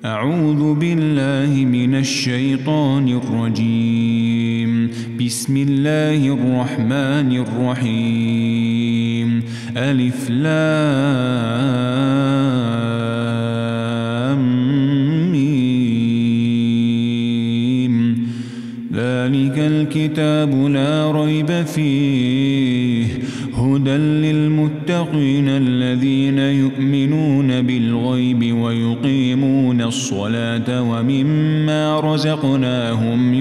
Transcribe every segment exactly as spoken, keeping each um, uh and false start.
أعوذ بالله من الشيطان الرجيم. بسم الله الرحمن الرحيم. ألف لام ميم. ذلك الكتاب لا ريب فيه هدى للمتقين الذين يؤمنون بالغيب ويقيمون الصلاة ومما رزقناهم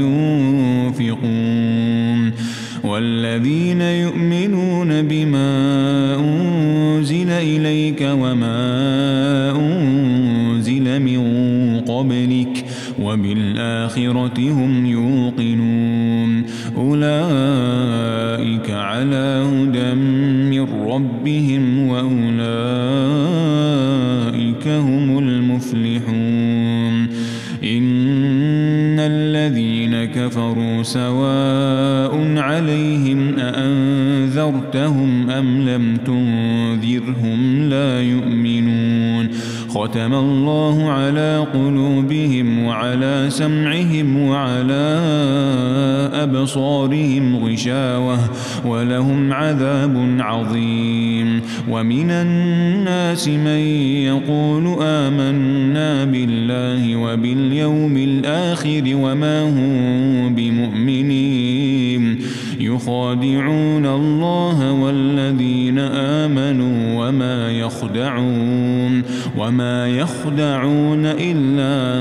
ينفقون والذين يؤمنون بما أنزل إليك وما أنزل من قبلك وبالآخرة هم يوقنون أولئك على هدى من ربهم وأولئك هم المفلحون. إن الذين كفروا سواء عليهم أأنذرتهم أم لم تنذرهم لا يؤمنون. ختم الله على قلوبهم وعلى سمعهم وعلى أبصارهم غشاوة ولهم عذاب عظيم. ومن الناس من يقول آمنا بالله وباليوم الآخر وما هم بمؤمنين يخادعون الله والذين آمنوا وما يخدعون وما يخدعون إلا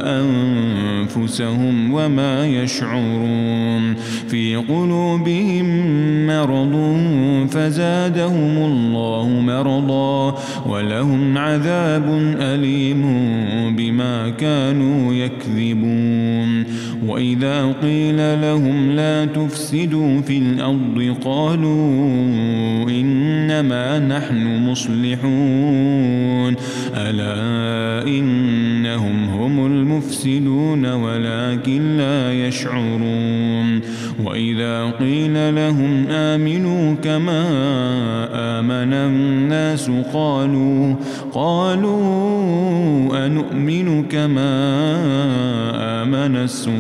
أنفسهم وما يشعرون. في قلوبهم مرض فزادهم الله مرضا ولهم عذاب أليم بما كانوا يكذبون. وإذا قيل لهم لا تفسدوا في الأرض قالوا إنما نحن مصلحون ألا إنهم هم المفسدون ولكن لا يشعرون. وإذا قيل لهم آمنوا كما آمن الناس قالوا قالوا أنؤمن كما آمن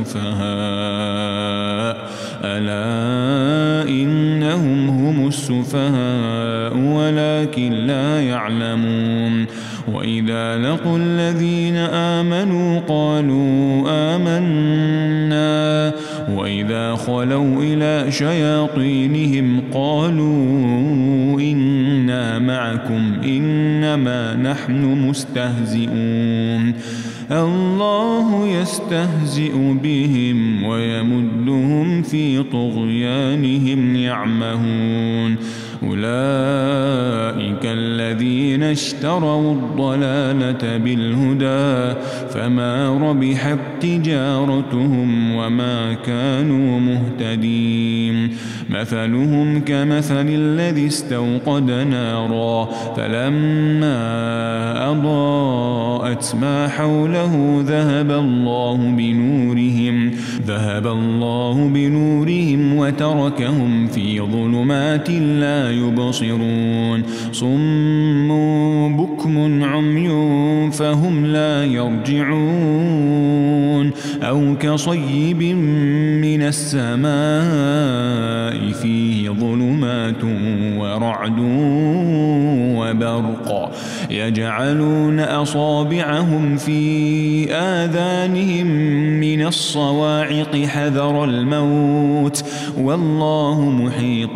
السفهاء ألا إنهم هم السفهاء ولكن لا يعلمون. وإذا لقوا الذين آمنوا قالوا آمنا وإذا خلوا إلى شياطينهم قالوا إنا معكم إنما نحن مستهزئون. الله يستهزئ بهم ويمدهم في طغيانهم يعمهون. أولئك الذين اشتروا الضلالة بالهدى فما ربحت تجارتهم وما كانوا مهتدين. مثلهم كمثل الذي استوقد نارا فلما أضاءت ما حوله ذهب الله بنورهم ذهب الله بنورهم وتركهم في ظلمات لا يبصرون. صم بكم عمي فهم لا يرجعون. أو كصيب من السماء فيه ظلمات ورعد وبرق يجعلون أصابعهم في آذانهم من الصواعق حذر الموت والله محيط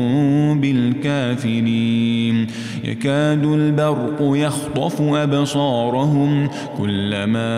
بالكافرين. يكاد البرق يخطف أبصارهم كلما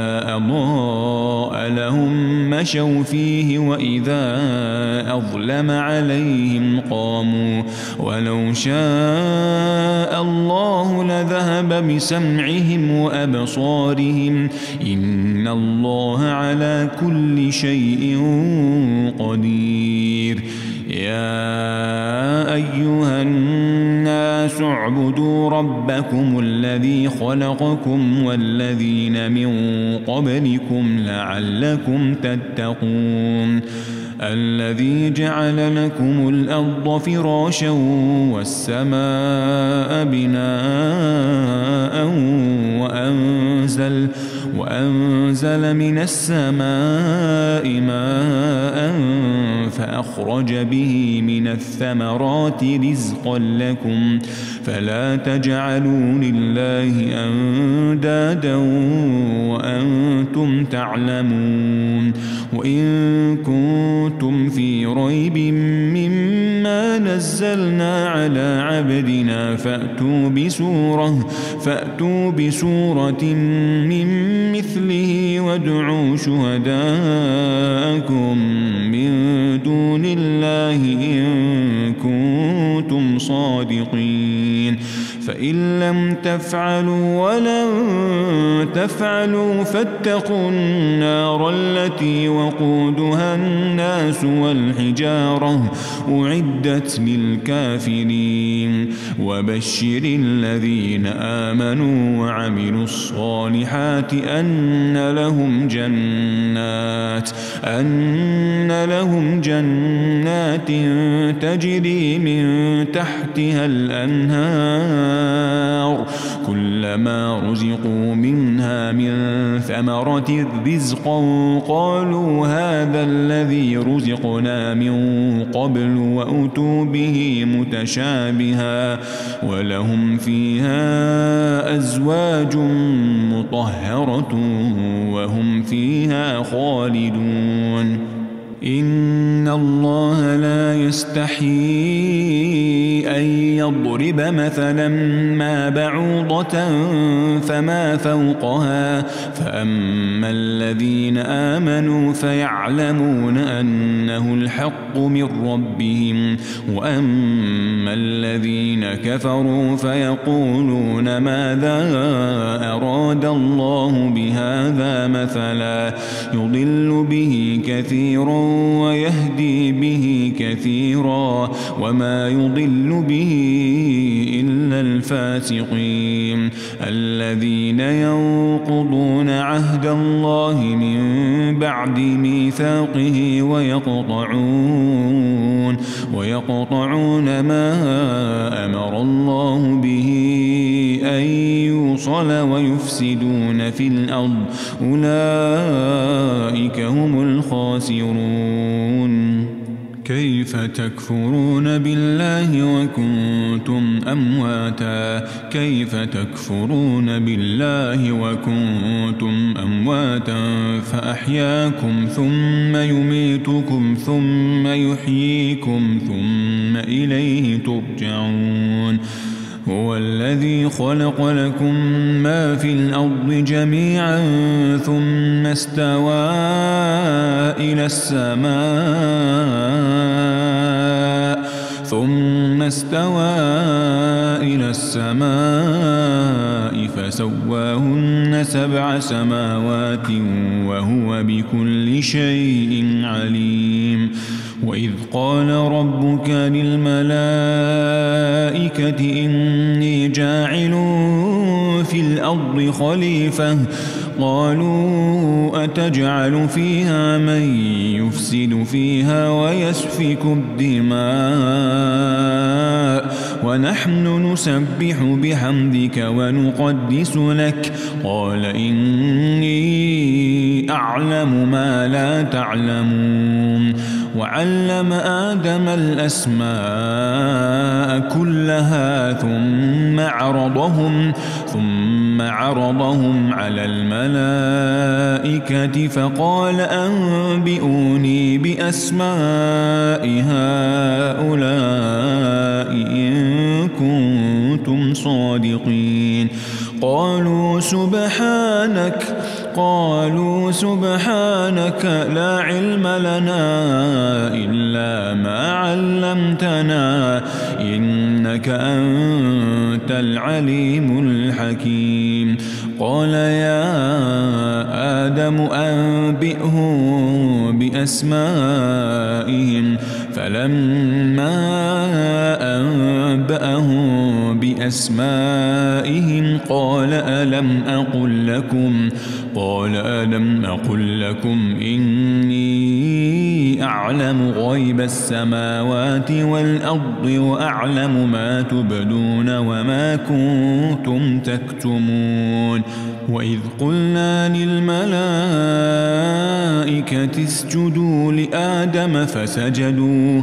أضاء لهم مشوا فيه وإذا أظلم عليهم قاموا ولو شاء الله لذهب بسمعهم وأبصارهم إن الله على كل شيء قدير. يا أيها الناس اعبدوا ربكم الذي خلقكم والذين من قبلكم لعلكم تتقون. الذي جعل لكم الأرض فراشا والسماء بناء وأنزل وأنزل من السماء ماء فأخرج به من الثمرات رزقا لكم فلا تجعلوا لله أندادا وأنتم تعلمون وإن كنتم في ريب مما نزلنا على عبدنا فأتوا بسورة فأتوا بسورة من مثله وادعوا شهداءكم من دون الله إن كنتم صادقين فإن لم تفعلوا ولن تفعلوا فاتقوا النار التي وقودها الناس والحجارة أعدت للكافرين وبشر الذين آمنوا وعملوا الصالحات أن لهم جنات أن لهم جنات تجري من تحتها الأنهار كلما رزقوا منها من ثمرة رزقا قالوا هذا الذي رزقنا من قبل وأتوا به متشابها ولهم فيها أزواج مطهرة وهم فيها خالدون إن الله لا يستحيي أن يضرب مثلا ما بعوضة فما فوقها فأما الذين آمنوا فيعلمون أنه الحق من ربهم وأما الذين كفروا فيقولون ماذا أراد الله بهذا مثلا يضل به كثيرا ويهدي به كثيرا وما يضل به إلا الفاسقين الذين ينقضون عهد الله من بعد ميثاقه ويقطعون ويقطعون ما أمر الله به أن يوصل ويفسدون في الأرض أولئك هم الخاسرون كيف تكفرون بالله وكنتم أمواتا كيف تكفرون بالله وكنتم أمواتا فأحياكم ثم يميتكم ثم يحييكم ثم إليه ترجعون هو الذي خلق لكم ما في الأرض جميعا ثم استوى إلى السماء ثم استوى إلى السماء فسواهن سبع سماوات وهو بكل شيء عليم وإذ قال ربك للملائكة إني جاعل في الأرض خليفة قالوا أتجعل فيها من يفسد فيها ويسفك الدماء ونحن نسبح بحمدك ونقدس لك قال إني أعلم ما لا تعلمون وعلم آدم الأسماء كلها ثم عرضهم ثم عرضهم على الملائكة فقال أنبئوني بأسماء هؤلاء إن كنتم صادقين قالوا سبحانك قالوا سبحانك لا علم لنا إلا ما علمتنا إنك أنت العليم الحكيم قال يا آدم أنبئهم بأسمائهم فلما أنبأهم بأسمائهم قال ألم أقل لكم قال ألم أقل لكم إني أعلم غيب السماوات والأرض وأعلم ما تبدون وما كنتم تكتمون وإذ قلنا للملائكة اسجدوا لآدم فسجدوا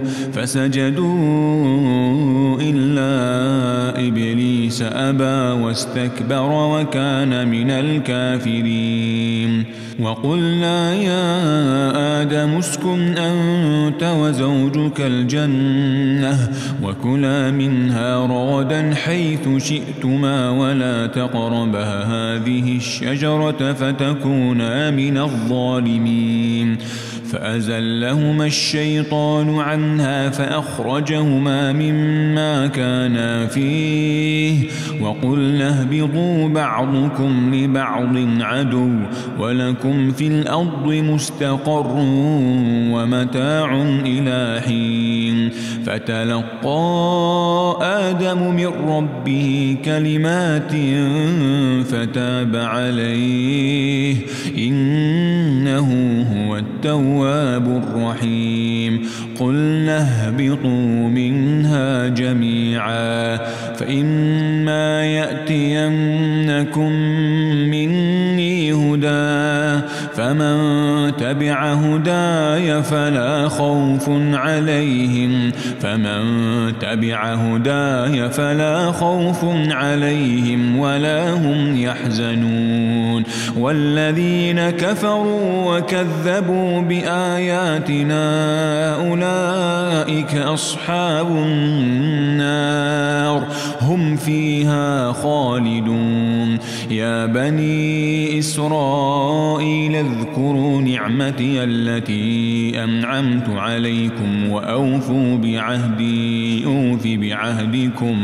فسجدوا إلا إبليس أبى واستكبر وكان من الكافرين. وقلنا يا آدم اسكن أنت وزوجك الجنة وكلا منها رغدا حيث شئتما ولا تقربا هذه الشجرة فتكونا من الظالمين. فأزلهما الشيطان عنها فأخرجهما مما كانا فيه وقلنا اهبطوا بعضكم لبعض عدو ولكم في الأرض مستقر ومتاع إلى حين. فتلقى آدم من ربه كلمات فتاب عليه إنه هو التواب الرحيم. قلنا اهبطوا منها جميعا فإما يأتينكم مني هدى فمن تبع هداي فلا خوف عليهم فمن تبع هداي فلا خوف عليهم ولا هم يحزنون. والذين كفروا وكذبوا بآياتنا أولئك أصحاب النار هم فيها خالدون. يا بني إسرائيل اذكروا نعمتي التي أنعمت عليكم وأوفوا بعهدي أوف بعهدكم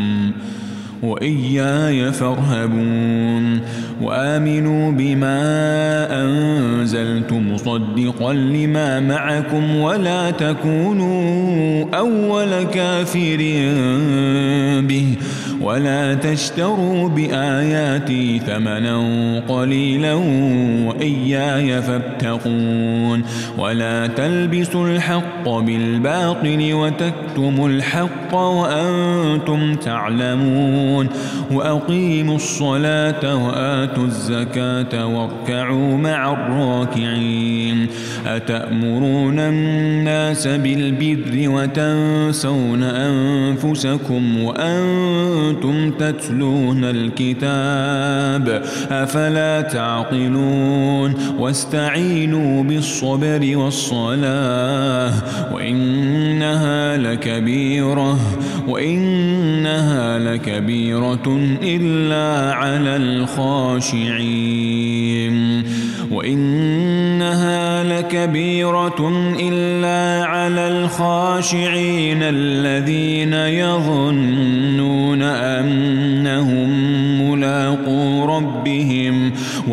وإياي فارهبون. وآمنوا بما أنزلت مصدقا لما معكم ولا تكونوا أول كافر به ولا تشتروا بآياتي ثمنا قليلا وإياي فاتقون. ولا تلبسوا الحق بالباطل وتكتموا الحق وأنتم تعلمون. وأقيموا الصلاة وآتوا الزكاة واركعوا مع الراكعين. أتأمرون الناس بالبر وتنسون أنفسكم وأنتم تتلون الكتاب أفلا تعقلون. واستعينوا بالصبر والصلاة وإنها لكبيرة وإنها لكبيرة إلا على الخاشعين وإنها لكبيرة إلا على الخاشعين الذين يظنون أنهم ملاقو ربهم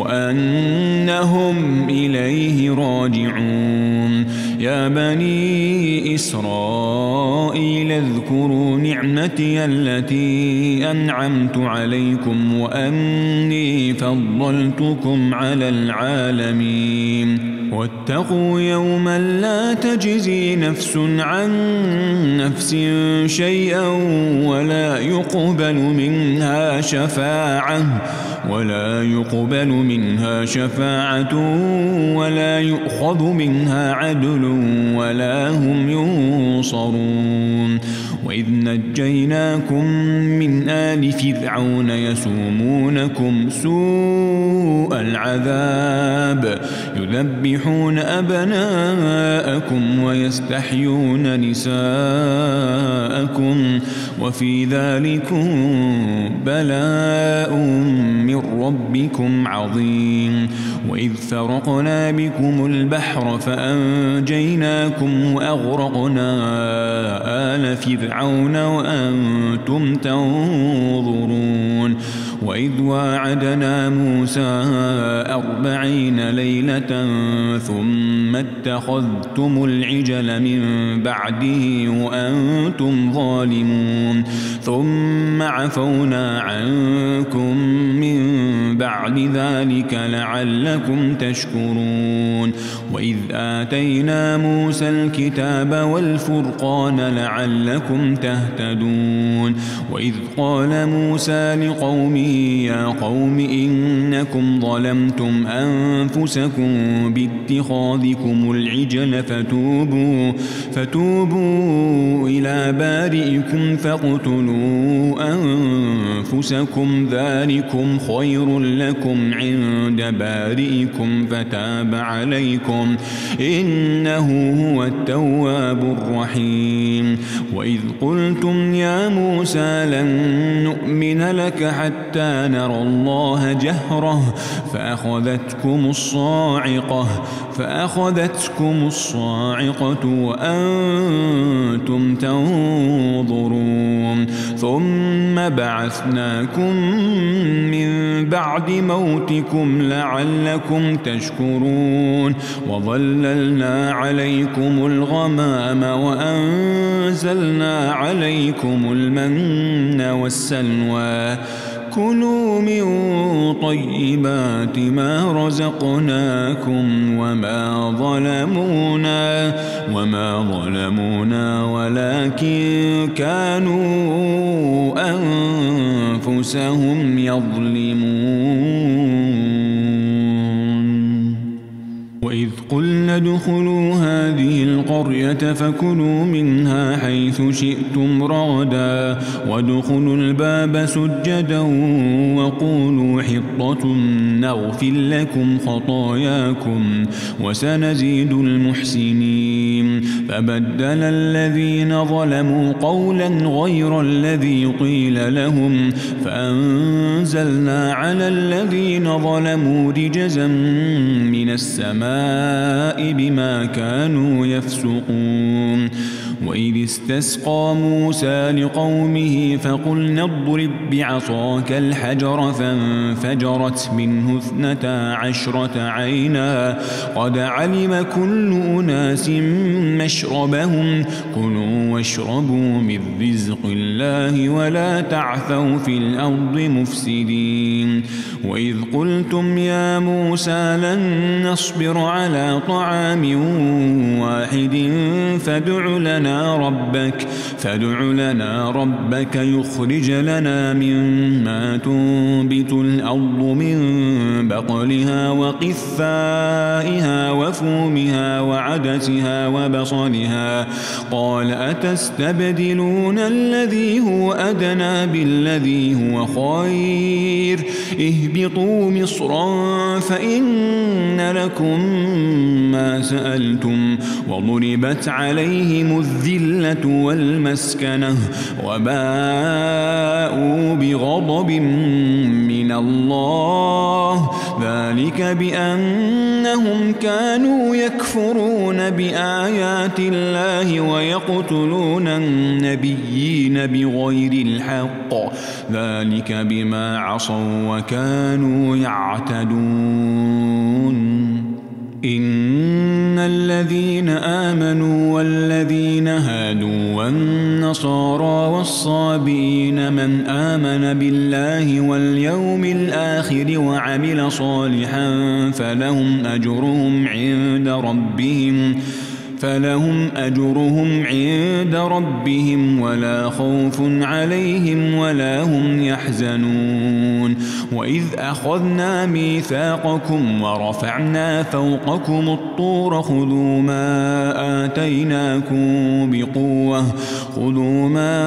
وأنهم إليه راجعون. يا بني إسرائيل اذكروا نعمتي التي أنعمت عليكم وأني فضلتكم على العالمين. واتقوا يوما لا تجزي نفس عن نفس شيئا ولا يقبل منها شفاعة ولا يقبل منها شفاعة ولا يؤخذ منها عدل ولا هم ينصرون. وإذ نجيناكم من آل فرعون يسومونكم سوء العذاب يذبحون أبناءكم ويستحيون نساءكم وفي ذلكم بلاء من ربكم عظيم. وإذ فرقنا بكم البحر فأنجيناكم وأغرقنا آل فرعون وأنتم تنظرون. وإذ واعدنا موسى أربعين ليلة ثم اتخذتم العجل من بعده وأنتم ظالمون ثم عفونا عنكم من بعد ذلك لعلكم تشكرون. وإذ آتينا موسى الكتاب والفرقان لعلكم تهتدون. وإذ قال موسى لقومه يا قوم إنكم ظلمتم أنفسكم باتخاذكم العجل فتوبوا, فتوبوا إلى بارئكم فاقتلوا أنفسكم ذلكم خير لكم عند بارئكم فتاب عليكم إنه هو التواب الرحيم. وإذ قلتم يا موسى لن نؤمن لك حتى نرى الله جهرة فأخذتكم الصاعقة فأخذتكم الصاعقة وأنتم تنظرون ثم بعثناكم من بعد موتكم لعلكم تشكرون وظللنا عليكم الغمام وأنزلنا عليكم المن والسلوى كلوا من طيبات ما رزقناكم وما ظلمونا وما ظلمونا ولكن كانوا أنفسهم يظلمون. وإذ قلنا ادخلوا هذه القرية فكلوا منها حيث شئتم رغدا وادخلوا الباب سجدا وقولوا حطة نغفر لكم خطاياكم وسنزيد المحسنين. فبدل الذين ظلموا قولا غير الذي قيل لهم فأنزلنا على الذين ظلموا رجزا من السماء بما كانوا يفسقون. وإذ استسقى موسى لقومه فقلنا اضرب بعصاك الحجر فانفجرت منه اثنتا عشرة عينا قد علم كل أناس مشربهم كلوا واشربوا من رزق الله ولا تعثوا في الأرض مفسدين. وإذ قلتم يا موسى لن نصبر على طعام واحد فادع لنا ربك فادع لنا ربك يخرج لنا مما تنبت الأرض من بقلها وقثائها وفومها وعدسها وبصلها قال أتستبدلون الذي هو أدنى بالذي هو خير اهبطوا مصرا فإن لكم ما سألتم وضربت عليهم الذلة والمسكنة وباءوا بغضب من الله ذلك بأنهم كانوا يكفرون بآيات الله ويقتلون النبيين بغير الحق ذلك بما عصوا وكانوا يعتدون. إن الذين آمنوا والذين هادوا والنصارى والصابئين من آمن بالله واليوم الآخر وعمل صالحا فلهم أجرهم عند ربهم فلهم أجرهم عند ربهم ولا خوف عليهم ولا هم يحزنون. وإذ أخذنا ميثاقكم ورفعنا فوقكم الطور خذوا ما آتيناكم بقوة خذوا ما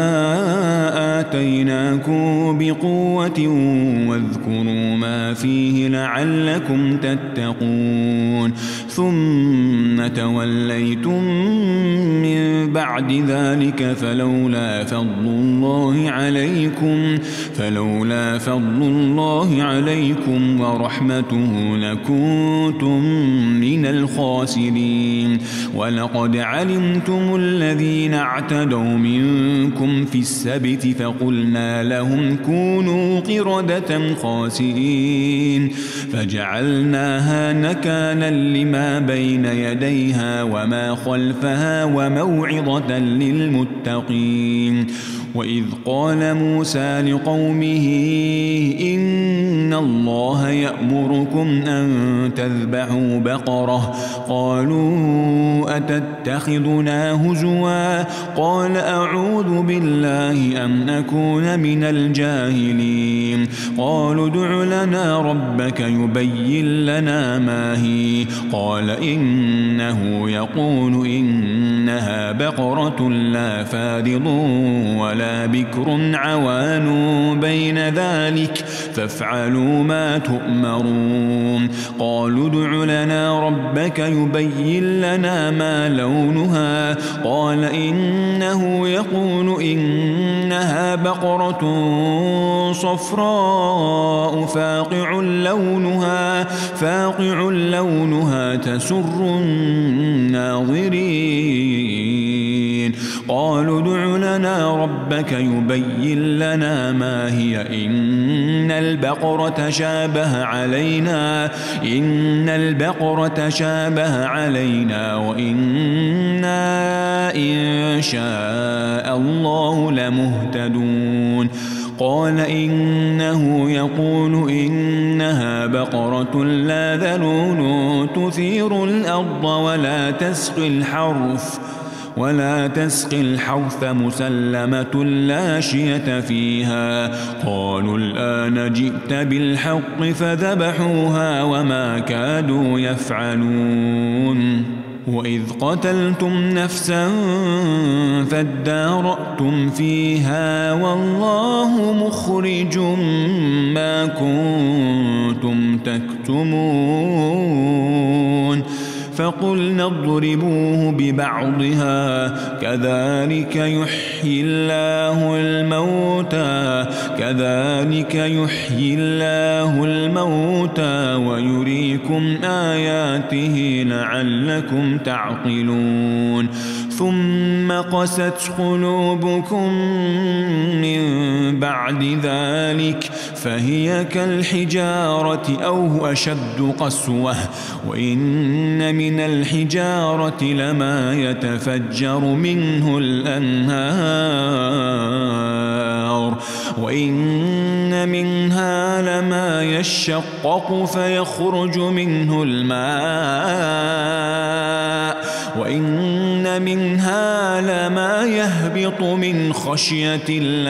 آتيناكم بقوة واذكروا ما فيه لعلكم تتقون. ثم توليتم من بعد ذلك فلولا فضل الله عليكم فلولا فضل الله عليكم ورحمته لكنتم من الخاسرين. ولقد علمتم الذين اعتدوا منكم في السبت فقلنا لهم كونوا قردة خاسئين فجعلناها نكالا لما بين يديها وما خلفها وموعظة للمتقين. وإذ قال موسى لقومه إن الله يأمركم أن تذبحوا بقرة قالوا أتتخذنا هزوا قال أعوذ بالله أن أكون من الجاهلين قالوا ادع لنا ربك يبين لنا ما هي قال إنه يقول إنها بقرة لا فارض ولا بكر عوان بين ذلك فافعلوا ما تؤمرون قالوا ادع لنا ربك يبين لنا ما لونها قال إنه يقول إنها بقرة صفراء فاقع لونها فاقع لونها تسر الناظرين قالوا ادع لنا ربك يبين لنا ما هي إن البقرة شابه علينا إن البقرة شابه علينا وإنا إن شاء الله لمهتدون قال إنه يقول إنها بقرة لا ذلول تثير الأرض ولا تسقي الحرث ولا تسقي الحرث مسلمة لا شية فيها قالوا الآن جئت بالحق فذبحوها وما كادوا يفعلون وإذ قتلتم نفسا فادارأتم فيها والله مخرج ما كنتم تكتمون فقلنا اضربوه ببعضها كذلك يحيي الله الموتى كذلك يحيي الله الموتى ويريكم آياته لعلكم تعقلون ثم قست قلوبكم من بعد ذلك فهي كالحجارة أو أشد قسوة وإن من الحجارة لما يتفجر منه الأنهار وإن منها لما يشقق فيخرج منه الماء وإن منها لما يهبط من خشية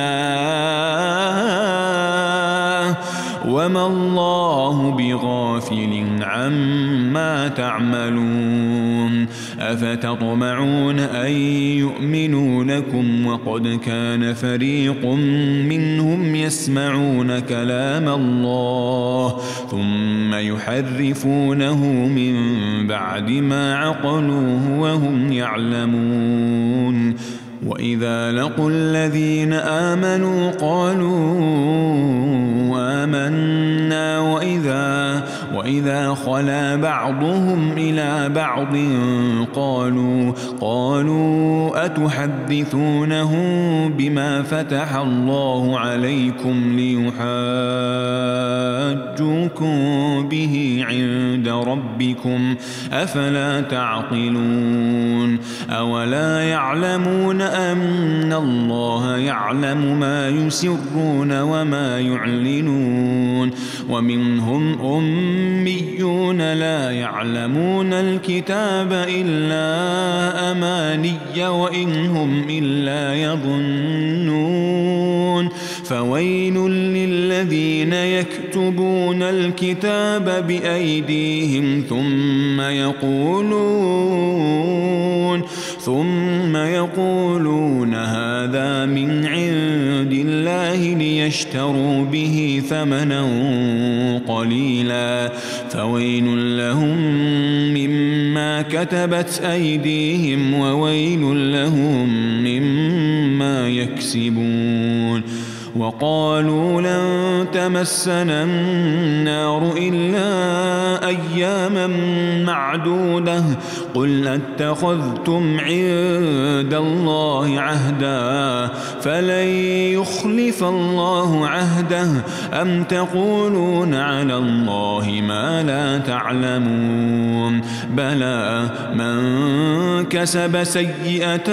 الله وما الله بغافل عما تعملون أفتطمعون أن يؤمنوا لكم وقد كان فريق منهم يسمعون كلام الله ثم يحرفونه من بعد ما عقلوه وهم يعلمون وإذا لقوا الذين آمنوا قالوا آمنا وإذا, وإذا خلا بعضهم إلى بعض قالوا, قالوا أتحدثونه بما فتح الله عليكم ليحاجوكم به عند ربكم أفلا تعقلون أولا يعلمون أن الله يعلم ما يسرون وما يعلنون ومنهم أميون لا يعلمون الكتاب إلا أماني وإن هم إلا يظنون فويل للذين يكتبون الكتاب بأيديهم ثم يقولون ثم يقولون هذا من عند الله ليشتروا به ثمنا قليلا فويل لهم مما كتبت أيديهم وويل لهم مما يكسبون وقالوا لن تمسنا النار إلا أياما معدودة قل أتخذتم عند الله عهدا فلن يخلف الله عهده أم تقولون على الله ما لا تعلمون بلى من كسب سيئة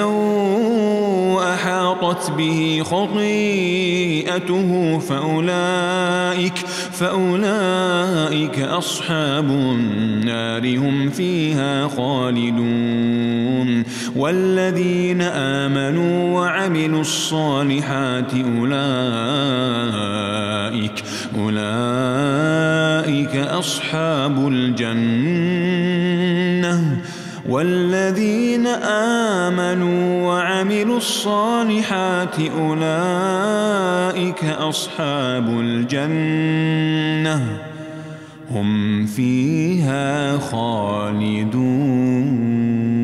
وأحاطت به خطيئته فأولئك فأولئك أصحاب النار هم فيها خالدون والذين آمنوا وعملوا الصالحات أولئك أولئك أصحاب الجنة والذين آمنوا وعملوا الصالحات أولئك أصحاب الجنة هم فيها خالدون.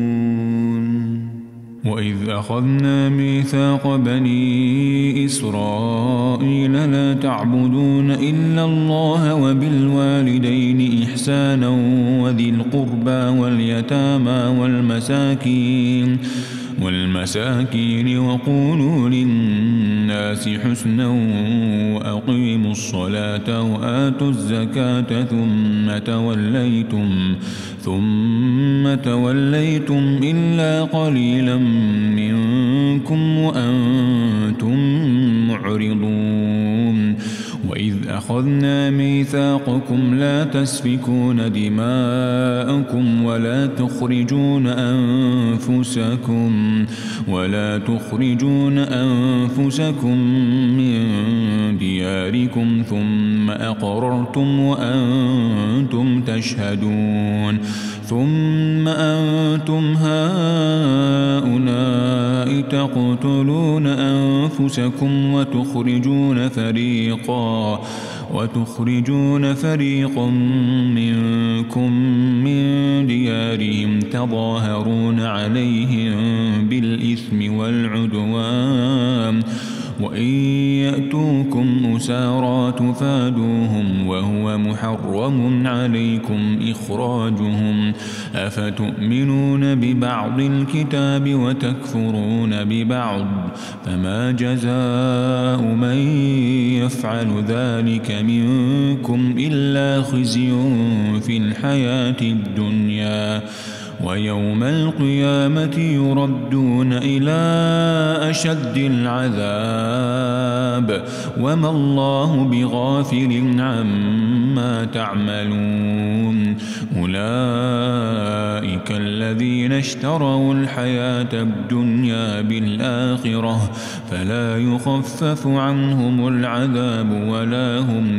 وإذ أخذنا ميثاق بني إسرائيل لا تعبدون إلا الله وبالوالدين إحسانا وذي القربى واليتامى والمساكين والمساكين وقولوا للناس حسنا وأقيموا الصلاة وآتوا الزكاة ثم توليتم ثم توليتم إلا قليلا منكم وأنتم معرضون. وإذ أخذنا ميثاقكم لا تسفكون دماءكم ولا تخرجون أنفسكم ولا تخرجون أنفسكم من دياركم ثم أقررتم وأنتم تشهدون ثم أنتم هؤلاء تقتلون أنفسكم وتخرجون فريقا وتخرجون فريقا منكم من ديارهم تظاهرون عليهم بالإثم والعدوان وإن يأتوكم أسارى تفادوهم وهو محرم عليكم إخراجهم أفتؤمنون ببعض الكتاب وتكفرون ببعض فما جزاء من يفعل ذلك منكم إلا خزي في الحياة الدنيا ويوم القيامة يردون إلى أشد العذاب وما الله بغافل عما تعملون. أولئك الذين اشتروا الحياة الدنيا بالآخرة فلا يخفف عنهم العذاب ولا هم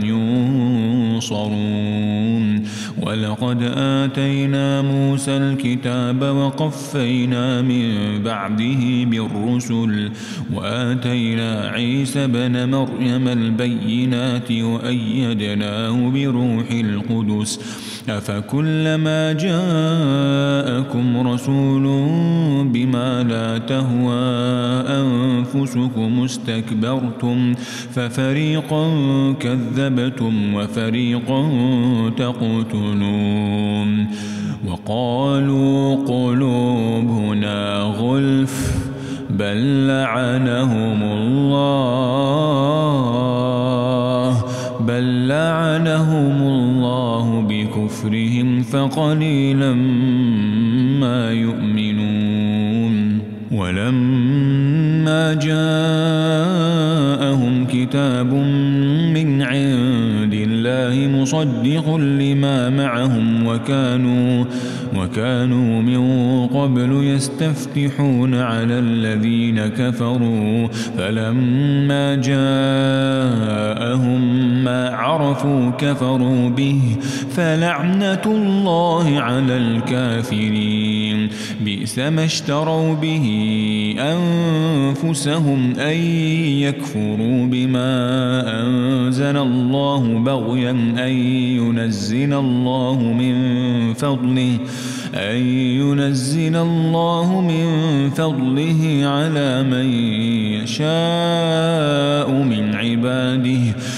ينصرون. ولقد آتينا موسى الكتاب وقفينا من بعده بالرسل وآتينا عيسى بن مريم البينات وأيدناه بروح القدس أفكلما جاءكم رسول بما لا تهوى أنفسكم استكبرتم ففريقا كذبتم وفريقا تقتلون. وقالوا قلوبنا غلف بل لعنهم الله بل لعنهم الله بكفرهم فقليلا ما يؤمنون. ولما جاءهم كتاب من عند الله مصدق لما معهم وكانوا وكانوا من قبل يستفتحون على الذين كفروا فلما جاءهم ما عرفوا كفروا به فلعنة الله على الكافرين. بئس ما اشتروا به أنفسهم أن يكفروا بما أنزل الله بغيا أن ينزل الله من فضله أن ينزل الله من فضله على من يشاء من عباده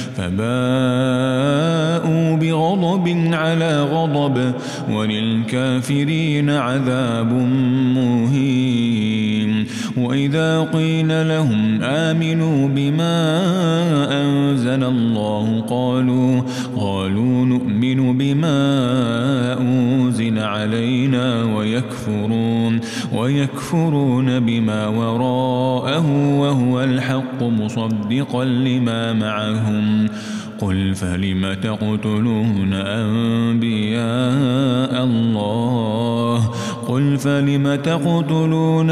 فباءوا بغضب على غضب وللكافرين عذاب مهين. وإذا قيل لهم آمنوا بما أنزل الله قالوا قالوا نؤمن بما أنزل علينا ويكفرون ويكفرون بما وراءه وهو الحق مصدقا لما معهم. قل فلم تقتلون أنبياء الله قل فلم تقتلون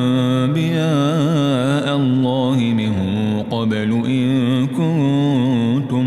أنبياء الله من قبل إن كنتم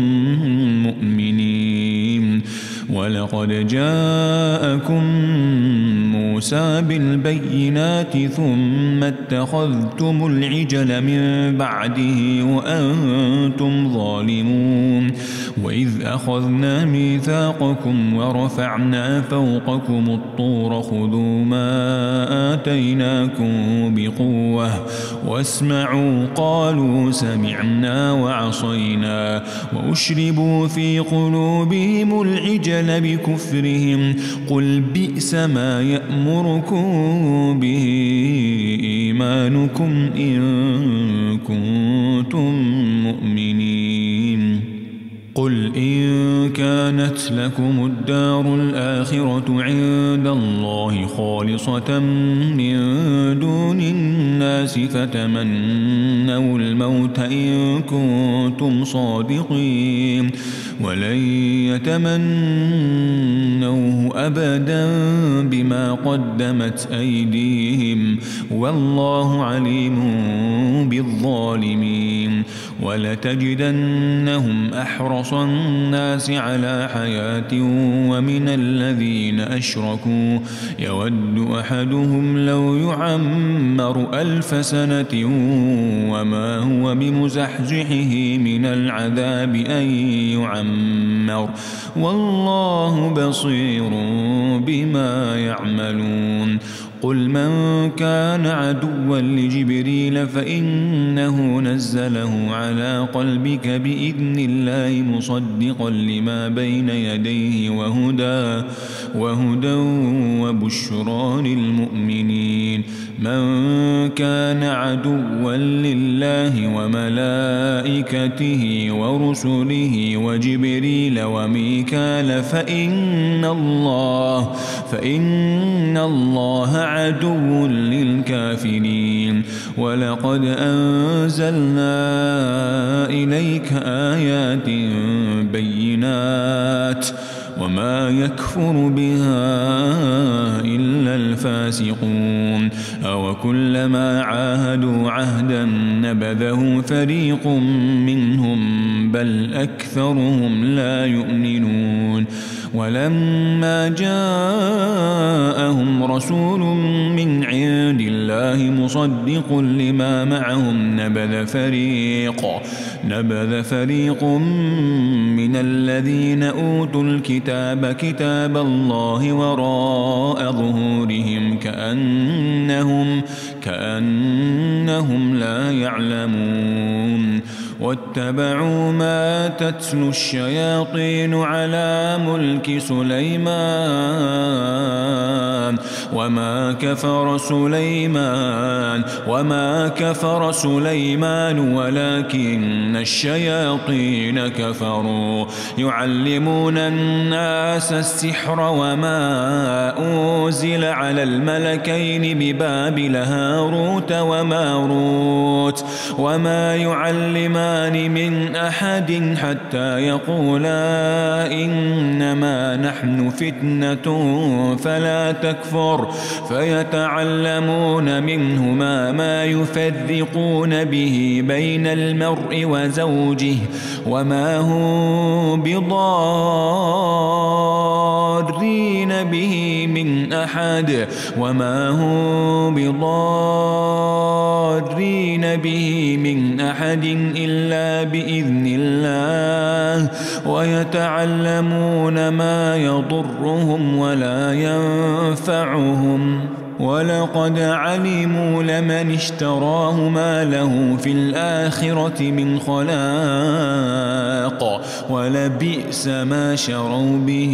مؤمنين. ولقد جاءكم موسى بالبينات ثم اتخذتم العجل من بعده وأنتم ظالمون. وإذ أخذنا ميثاقكم ورفعنا فوقكم الطور خذوا ما آتيناكم بقوة واسمعوا قالوا سمعنا وعصينا وأشربوا في قلوبهم العجل بكفرهم. قل بئس ما يأمركم به إيمانكم إن كنتم مؤمنين. قل إن كانت لكم الدار الآخرة عند الله خالصة من دون الناس فتمنوا الموت إن كنتم صادقين ولن يتمنوه أبدا بما قدمت أيديهم والله عليم بالظالمين. ولتجدنهم أحرص الناس على حياة ومن الذين أشركوا يود أحدهم لو يعمر ألف سنة وما هو بمزحزحه من العذاب أن يعمر والله بصير بما يعملون. قل من كان عدوا لجبريل فإنه نزله على قلبك بإذن الله مصدقا لما بين يديه وهدى وهدى وبشرى للمؤمنين. من كان عدوا لله وملائكته ورسله وجبريل وميكال فإن الله فإن الله عدو للكافرين. ولقد أنزلنا إليك آيات بينات وما يكفر بها إلا الفاسقون. أو كلما عاهدوا عهدا نبذه فريق منهم بل أكثرهم لا يؤمنون. ولما جاءهم رسول من عند الله مصدق لما معهم نبذ فريق نبذ فريق من الذين أوتوا الكتاب كتاب الله وراء ظهورهم كأنهم كأنهم لا يعلمون. واتبعوا ما تتلو الشياطين على ملك سليمان وما كفر سليمان وما كفر سليمان ولكن الشياطين كفروا يعلمون الناس السحر وما أنزل على الملكين ببابل هاروت وماروت وما يعلمان من أحد حتى يقولا إنما نحن فتنة فلا تكفر فيتعلمون منهما ما يفرقون به بين المرء وزوجه وما هم بضارين به من أحد وما هم بضارين به من أحد إلا بإذن الله ويتعلمون ما يضرهم ولا ينفعهم ولقد علموا لمن اشتراه ما له في الآخرة من خلاق ولبئس ما شروا به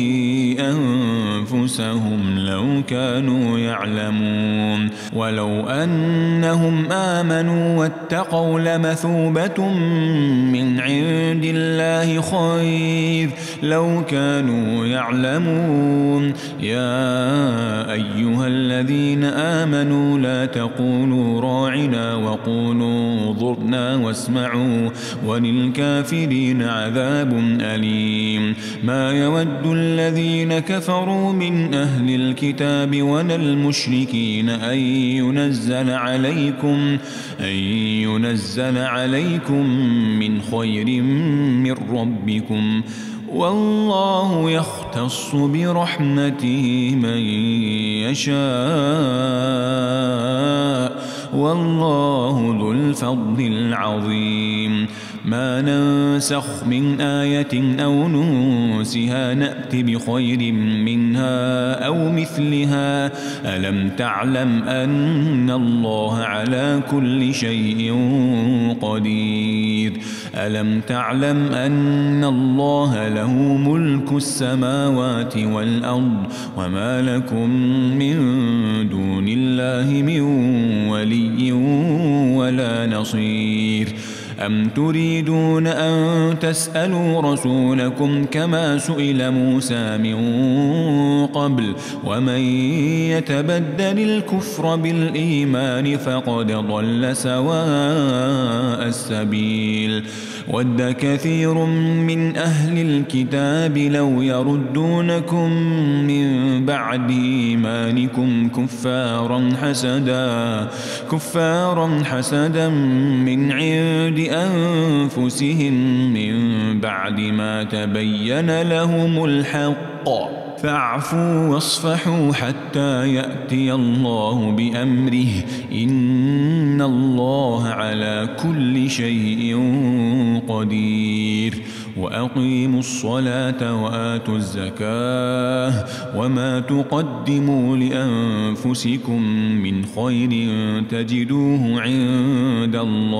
أنفسهم لو كانوا يعلمون ولو أنهم آمنوا واتقوا لمثوبة من عند الله خير لو كانوا يعلمون يا أيها الذين آمنوا لا تقولوا راعنا وقولوا انظرنا واسمعوا وللكافرين عذاب أليم ما يود الذين كفروا من أهل الكتاب ولا المشركين أن ينزل عليكم أن ينزل عليكم من خير من ربكم والله يختص برحمته من يشاء والله ذو الفضل العظيم ما ننسخ من آية أو ننسها نأت بخير منها أو مثلها ألم تعلم أن الله على كل شيء قدير ألم تعلم أن الله له ملك السماوات والأرض وما لكم من دون الله من ولي ولا نصير أم تريدون أن تسألوا رسولكم كما سئل موسى من قبل ومن يتبدل الكفر بالإيمان فقد ضل سواء السبيل ود كثير من أهل الكتاب لو يردونكم من بعد إيمانكم كفارا حسدا كفارا حسدا من عند أنفسهم من بعد ما تبين لهم الحق فاعفوا واصفحوا حتى يأتي الله بأمره إن الله على كل شيء قدير وأقيموا الصلاة وآتوا الزكاة وما تقدموا لأنفسكم من خير تجدوه عند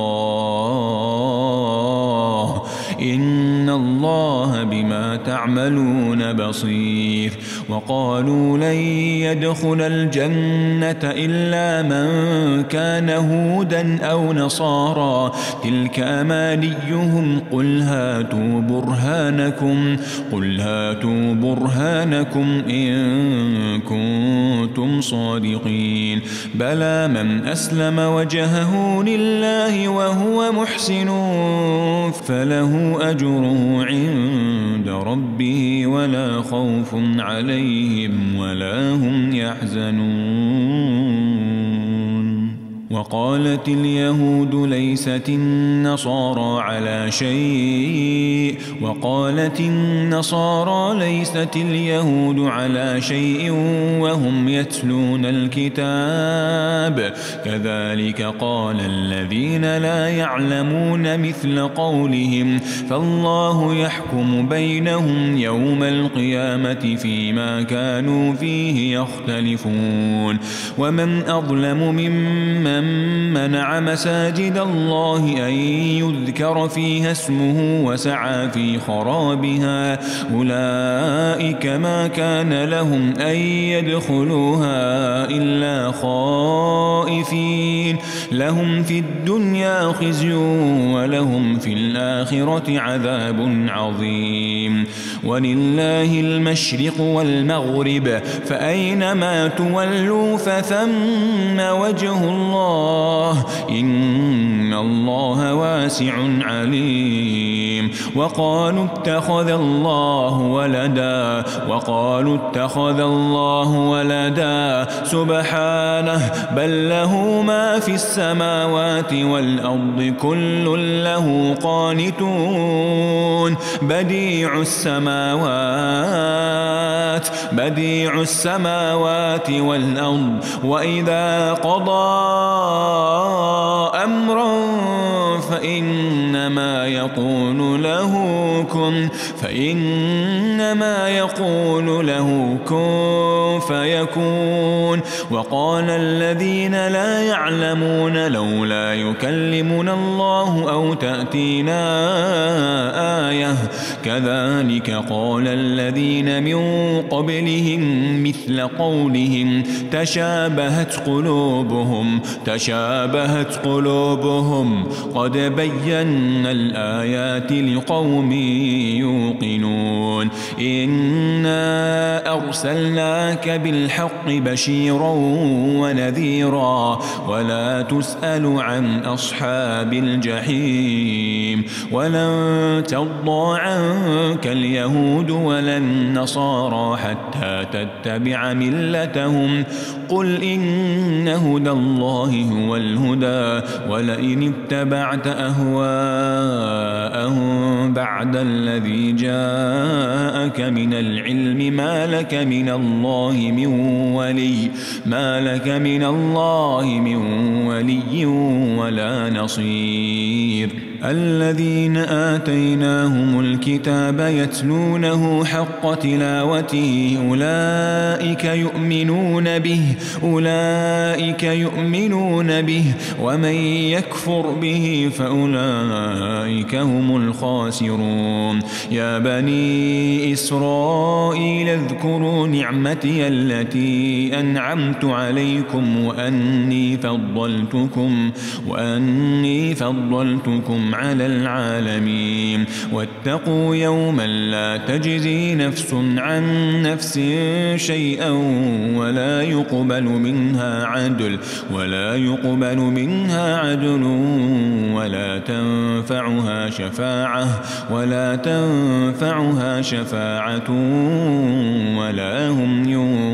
الله إن الله بما تعملون بصير وقالوا لن يدخل الجنة إلا من كان هودا أو نصارى تلك أمانيهم قل هاتوا برهانكم قل هاتوا برهانكم إن كنتم صادقين بلى من أسلم وجهه لله وهو محسن فله أجره عند ربه ولا خوف عليهم ولا هم يحزنون وقالت اليهود ليست النصارى على شيء وقالت النصارى ليست اليهود على شيء وهم يتلون الكتاب كذلك قال الذين لا يعلمون مثل قولهم فالله يحكم بينهم يوم القيامة فيما كانوا فيه يختلفون ومن أظلم ممن منع مساجد الله أن يذكر فيها اسمه وسعى في خرابها أولئك ما كان لهم أن يدخلوها إلا خائفين لهم في الدنيا خزي ولهم في الآخرة عذاب عظيم ولله المشرق والمغرب فأينما تولوا فثم وجه الله إن الله واسع عليم الرجيم وقالوا اتخذ الله ولدا وقالوا اتخذ الله ولدا سبحانه بل له ما في السماوات والأرض كل له قانتون بديع السماوات بديع السماوات والأرض وإذا قضى أمرا فإنما يقول له كن فإنما يقول له كن فيكون وقال الذين لا يعلمون لولا يكلمنا الله أو تأتينا آية كذلك قال الذين من قبلهم مثل قولهم تشابهت قلوبهم تشابهت قلوبهم قد بينا الآيات لقوم يوقنون إنا أرسلناك بالحق بشيرا ونذيرا ولا تسأل عن أصحاب الجحيم ولن ترضى عنك اليهود ولا النصارى حتى تتبع ملتهم قل إن هدى الله هو الهدى ولئن اتبعت أهواءهم بعد الذي جاءك من العلم ما لك من الله من ولي ما لك من الله من ولي ولا نصير الذين آتيناهم الكتاب يتلونه حق تلاوته أولئك يؤمنون به أولئك يؤمنون به ومن يكفر به فأولئك هم الخاسرون يا بني إسرائيل اذكروا نعمتي التي أنعمت عليكم وأني فضلتكم وأني فضلتكم على العالمين واتقوا يوما لا تجزي نفس عن نفس شيئا ولا يقبل منها عدل ولا يقبل منها عدل ولا تنفعها شفاعة ولا تنفعها شفاعة ولا هم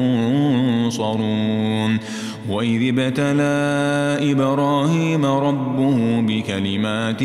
ينصرون وإذ ابتلى إبراهيم ربه بكلمات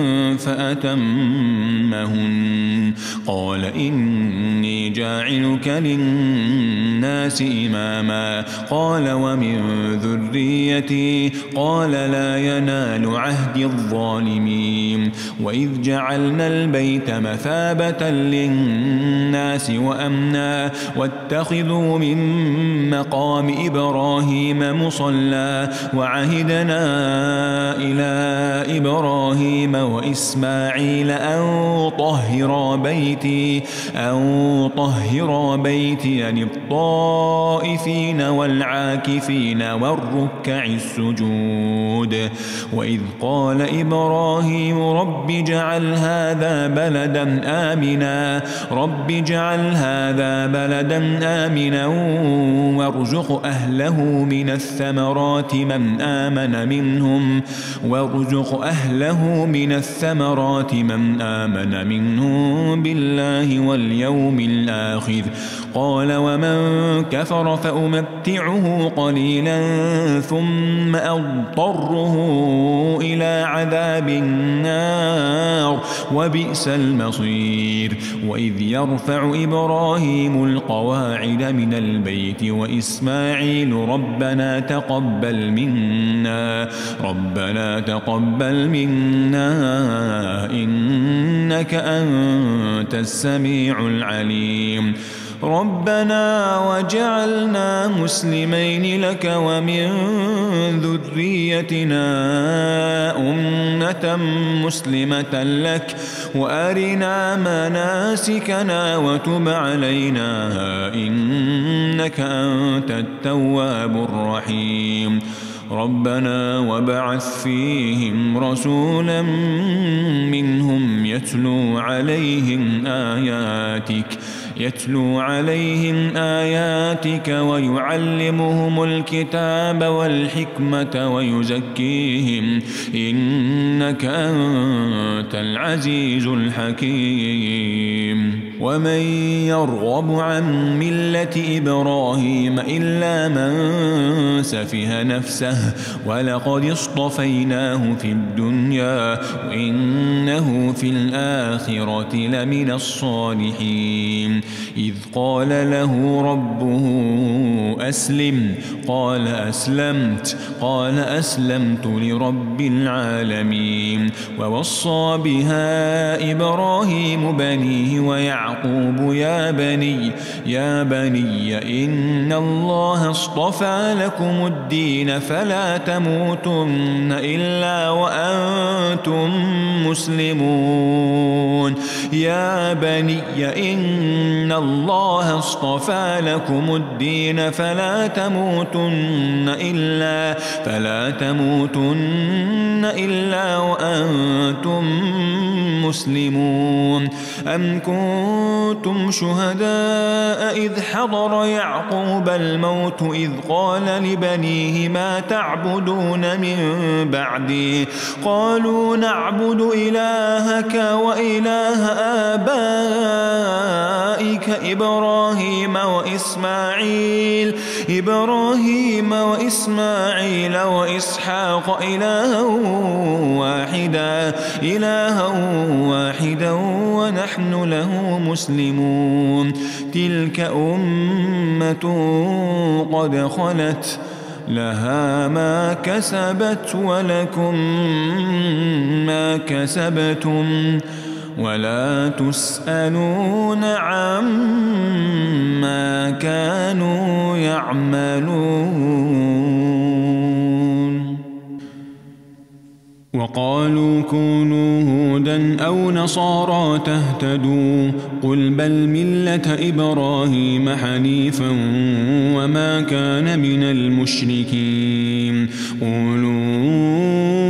فأتمهن قال إني جاعلك للناس إماما قال ومن ذريتي قال لا ينال عهد الظالمين وإذ جعلنا البيت مثابة للناس وأمنا واتخذوا من مقام إبراهيم مصلى وعهدنا إلى إبراهيم وإسماعيل أن طهرا بيتي أن طهرا بيتي للطائفين والعاكفين والركع السجود وإذ قال إبراهيم رب اجعل هذا بلدا آمنا رب اجعل هذا بلدا آمنا وارزق أهله من الثمرات من آمن منهم وارزق أهله من الثمرات من آمن منهم بالله واليوم الآخر قال ومن كفر فأمتعه قليلا ثم أضطره إلى عذاب النار وبئس المصير وإذ يرفع إبراهيم القواعد من البيت وإسماعيل ربنا تقبل منا ربنا تقبل منا إنك أنت السميع العليم ربنا وجعلنا مسلمين لك ومن ذريتنا أمة مسلمة لك وأرنا مناسكنا وتب علينا إنك أنت التواب الرحيم ربنا وابعث فيهم رسولا منهم يتلو عليهم آياتك يتلو عليهم آياتك ويعلمهم الكتاب والحكمة ويزكيهم إنك أنت العزيز الحكيم ومن يرغب عن ملة إبراهيم إلا من سفه نفسه ولقد اصطفيناه في الدنيا وإنه في الآخرة لمن الصالحين إذ قال له ربه أسلم قال أسلمت قال أسلمت لرب العالمين ووصى بها إبراهيم بنيه ويعقوب يا بني يا بني إن الله اصطفى لكم الدين فلا تموتن إلا وأنتم مسلمون يا بني إن الله اصطفى لكم الدين فلا تموتن إلا فلا تموتن إلا وأنتم مسلمون أم كنتم شهداء إذ حضر يعقوب الموت إذ قال لبنيه ما تعبدون من بعدي قالوا نعبد إلهك وإله آبائك إبراهيم وإسماعيل إبراهيم وإسماعيل وإسحاق إلها واحدا إلها واحدا ونحن له مسلمون تلك أمة قد خلت لها ما كسبت ولكم ما كسبتم ولا تسألون عما كانوا يعملون وقالوا كونوا هودا أو نصارى تهتدوا قل بل ملة إبراهيم حنيفا وما كان من المشركين قولوا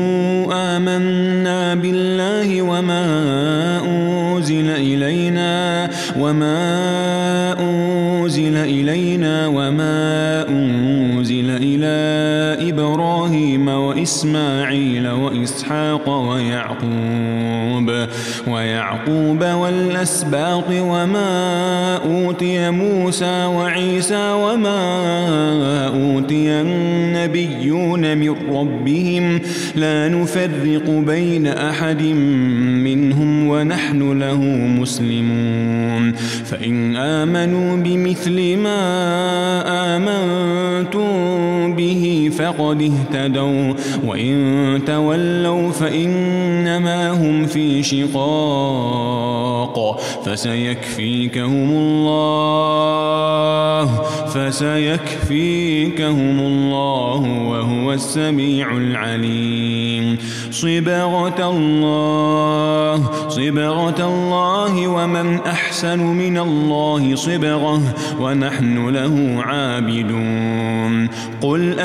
آمنا بالله وما أنزل إلينا وما أنزل إلينا وما أنزل إلى إبراهيم وإسماعيل وإسحاق ويعقوب ويعقوب والأسباط وما أوتي موسى وعيسى وما أوتي النبيون من ربهم لا نفرق بين أحد منهم ونحن له مسلمون فإن آمنوا بمثل ما آمنتم به فقد اهتدوا وإن تولوا فإنما هم في شقاق فسيكفيكهم الله فسيكفيكهم الله وهو السميع العليم صبغة الله صبغة الله ومن أحسن من الله صبغة ونحن له عابدون قل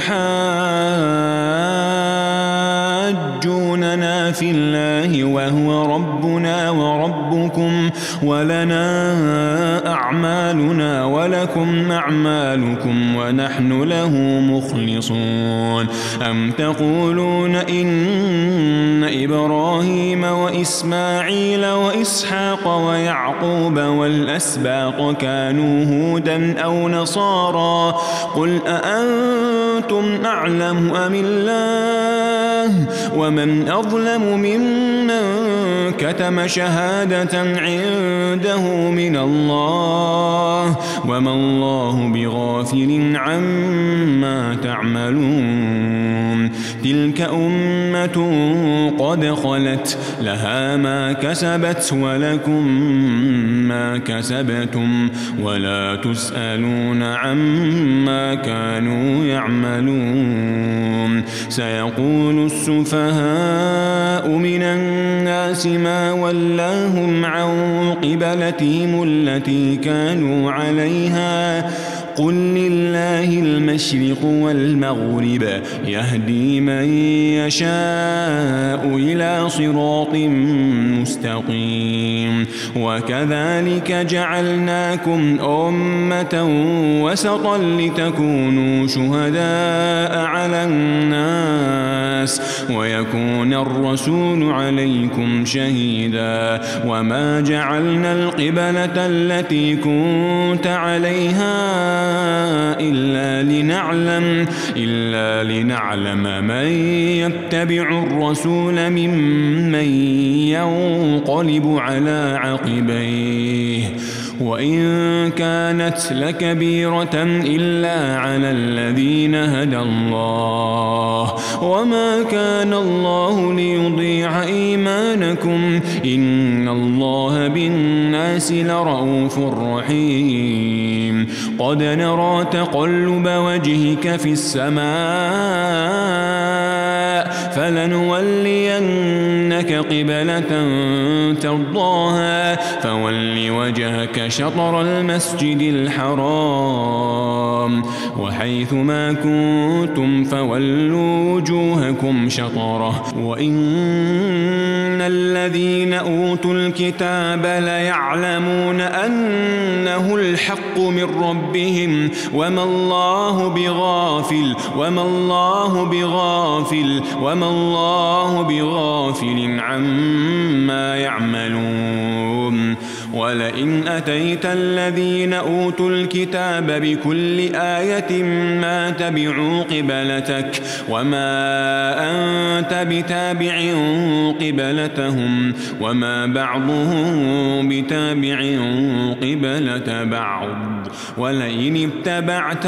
أتحاجوننا في الله وهو ربنا وربكم ولنا أعمالنا ولكم أعمالكم ونحن له مخلصون أم تقولون إن إبراهيم وإسماعيل وإسحاق ويعقوب والأسباط كانوا هودا أو نصارى قل أأنتم أعلم أم الله ومن أظلم ممن كتم شهادة عنده من الله وما الله بغافل عما تعملون تلك أمة قد خلت لها ما كسبت ولكم ما كسبتم ولا تسألون عما كانوا يعملون سيقول السفهاء من الناس ما ولاهم عن قبلتهم التي كانوا عليها قل لله المشرق والمغرب يهدي من يشاء إلى صراط مستقيم وكذلك جعلناكم أمة وسطا لتكونوا شهداء على الناس ويكون الرسول عليكم شهيدا وما جعلنا القبلة التي كنت عليها إلا لنعلم إلا لنعلم من يتبع الرسول ممن ينقلب على عقبيه وإن كانت لكبيرة إلا على الذين هدى الله وما كان الله ليضيع إيمانكم إن الله بالناس لرءوف رحيم قد نرى تقلب وجهك في السماء فلنولينك قبلة ترضاها فول وجهك شطر المسجد الحرام وحيث ما كنتم فولوا وجوهكم شطره وإن الذين أوتوا الكتاب ليعلمون أنه الحق من ربهم وما الله بغافل وما الله بغافل وما الله بغافل عما يعملون ولئن أتيت الذين أوتوا الكتاب بكل آية ما تبعوا قبلتك وما أنت بتابع قبلتهم وما بعضهم بتابع قبلة بعض ولئن اتبعت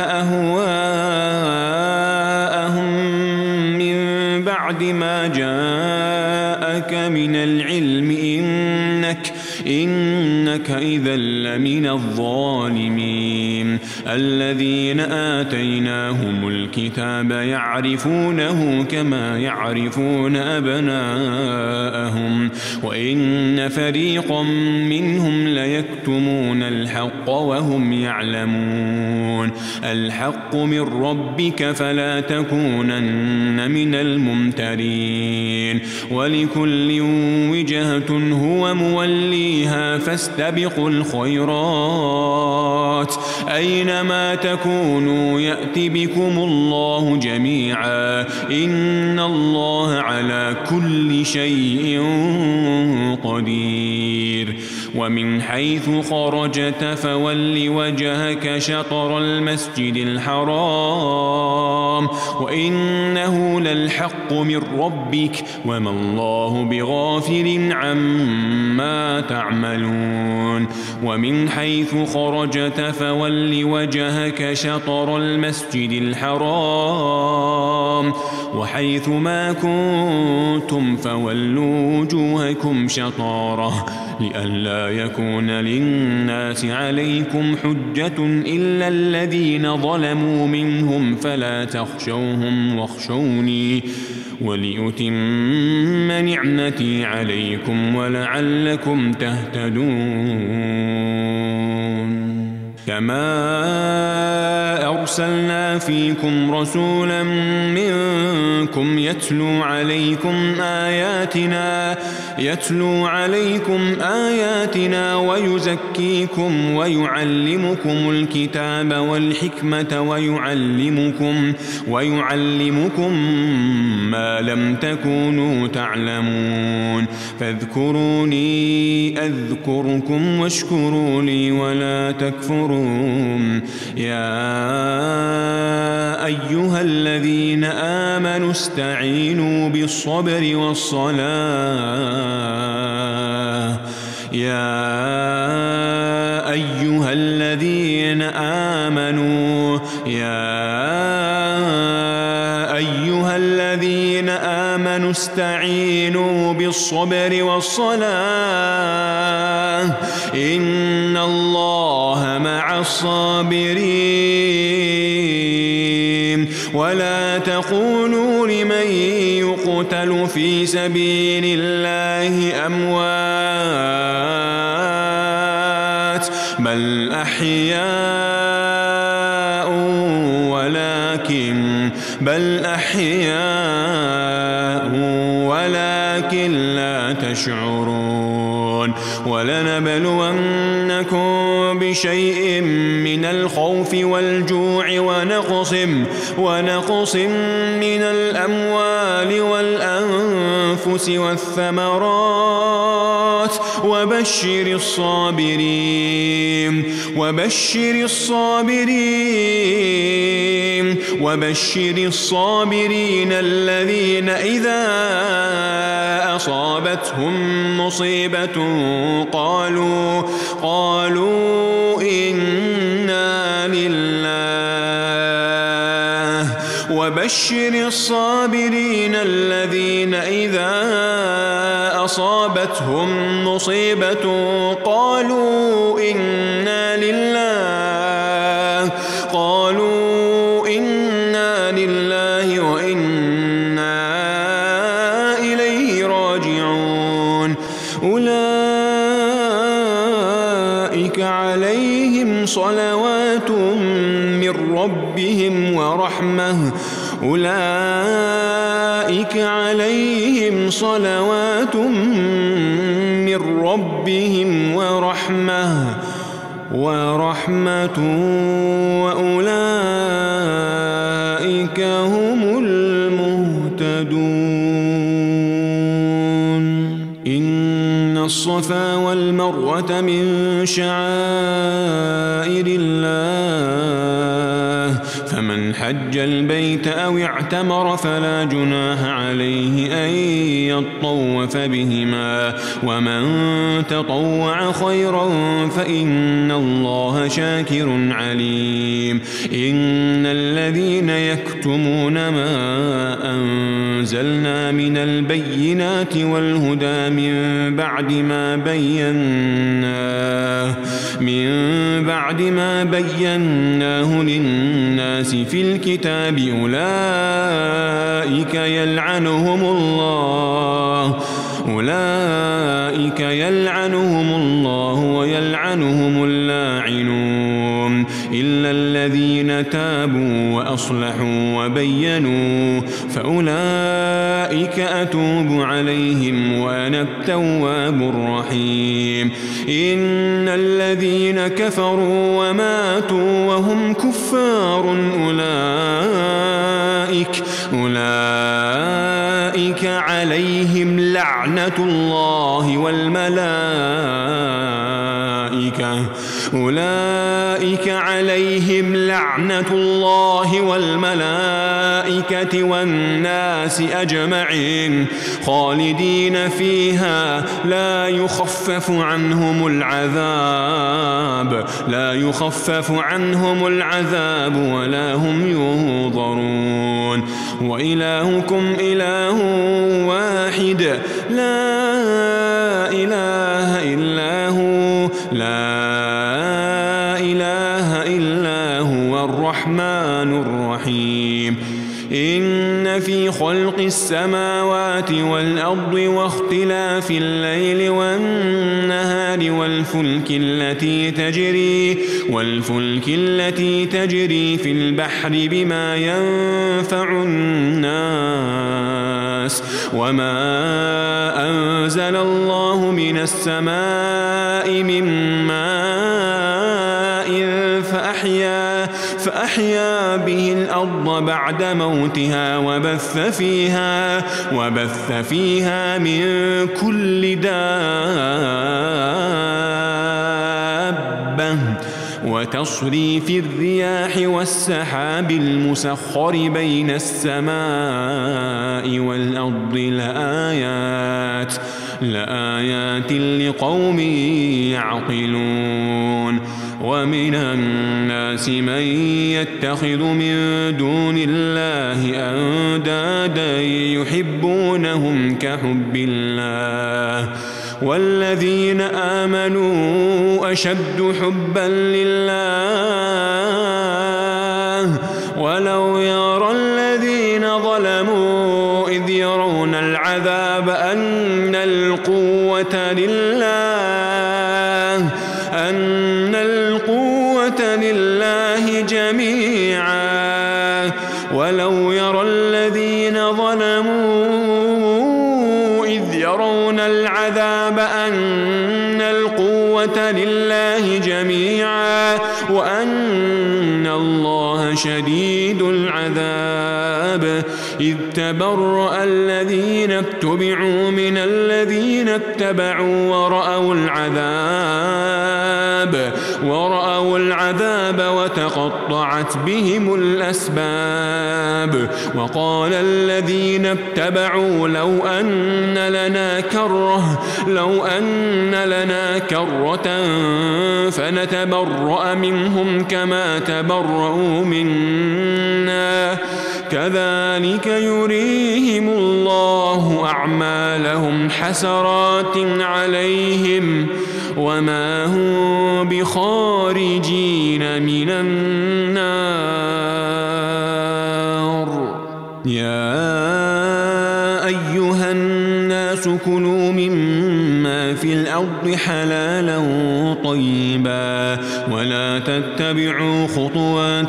أهواءهم من بعد ما جاءك من العلم إنك إنك إذا لمن الظالمين الذين آتيناهم الكتاب يعرفونه كما يعرفون أبناءهم وإن فريقا منهم ليكتمون الحق وهم يعلمون الحق من ربك فلا تكونن من الممترين ولكل وجهة هو موليها فاستبقوا الخيرات أينما تكونوا يأت بكم الله جميعا إن الله على كل شيء قدير ومن حيث خرجت فول وجهك شطر المسجد الحرام وإنه للحق من ربك وما الله بغافل عما تعملون ومن حيث خرجت فول وجهك شطر المسجد الحرام وحيث ما كنتم فولوا وجوهكم شطاره لئلا يكون للناس عليكم حجة إلا الذين ظلموا منهم فلا تخشوهم واخشوني ولأتم نعمتي عليكم ولعلكم تهتدون كما أرسلنا فيكم رسولا منكم يتلو عليكم آياتنا يتلو عليكم آياتنا ويزكيكم ويعلمكم الكتاب والحكمة ويعلمكم ويعلمكم ما لم تكونوا تعلمون فاذكروني أذكركم واشكروا لي ولا تكفرون يا أيها الذين آمنوا استعينوا بالصبر والصلاة يا أيها الذين آمنوا يا أيها الذين آمنوا استعينوا بالصبر والصلاة إن الله مع الصابرين ولا تقولوا لمن يقتل في سبيل الله أموات بل أحياء ولكن بل أحياء ولكن لا تشعرون ولنبلونكم بشيء من الخوف والجوع ونقص ونقص من الأموال والأنفس والثمرات وبشر الصابرين وبشر الصابرين وبشر الصابرين الذين إذا أصابتهم مصيبة قالوا قالوا إنا لله وبشر الصابرين الذين إذا أصابتهم مصيبة قالوا إنا لله قالوا إنا لله وإنا إليه راجعون أولئك عليهم صلوات من ربهم ورحمة أولئك عليهم صلوات من ربهم ورحمة ورحمة وأولئك هم المهتدون إن الصفا والمروة من شعائر الله فمن حج البيت أو اعتمر فلا جناح عليه أن يطوف بهما ومن تطوع خيرا فإن الله شاكر عليم إن الذين يكتمون ما أنزلنا من البينات والهدى من بعد ما بيناه من بعد ما بيناه للناس في الكتاب أولئك يلعنهم الله أولئك يلعنهم الله ويلعنهم اللاعنون إلا الذين تابوا وأصلحوا وبينوا فأولئك أتوب عليهم وأنا التواب الرحيم إن الذين كفروا وماتوا وهم كفار أولئك أولئك عليهم لعنة الله والملائكة أولئك عليهم لعنة الله والملائكة والناس أجمعين خالدين فيها لا يخفف عنهم العذاب لا يخفف عنهم العذاب ولا هم ينظرون وإلهكم إله واحد لا إله إلا هو لا إله إلا هو الرحمن الرحيم إن في خلق السماوات والأرض واختلاف الليل والنهار والفلك التي تجري والفلك التي تجري في البحر بما ينفع الناس وما أنزل الله من السماء من ماء فأحيا فأحيا به الأرض بعد موتها وبث فيها وبث فيها من كل دابة وتصريف الرياح والسحاب المسخر بين السماء والأرض لآيات لآيات لقوم يعقلون ومن الناس من يتخذ من دون الله أندادا يحبونهم كحب الله والذين آمنوا أشد حبا لله ولو يرى الذين ظلموا إذ يرون العذاب أن القوة لله أن القوة لله جميعا ولو يرى الذين ظلموا إذ يرون العذاب أن القوة لله جميعا وأن الله شديد العذاب إذ تبرأ الذين اتبعوا من الذين اتبعوا ورأوا العذاب ورأوا العذاب وتقطعت بهم الأسباب وقال الذين اتبعوا لو أن لنا كرة لو أن لنا كرة فنتبرأ منهم كما تبرؤوا منا كذلك يريهم الله أعمالهم حسرات عليهم وما هم بخارجين من النار يا أيها الناس كلوا مما في الأرض حلالا طيبا ولا تتبعوا خطوات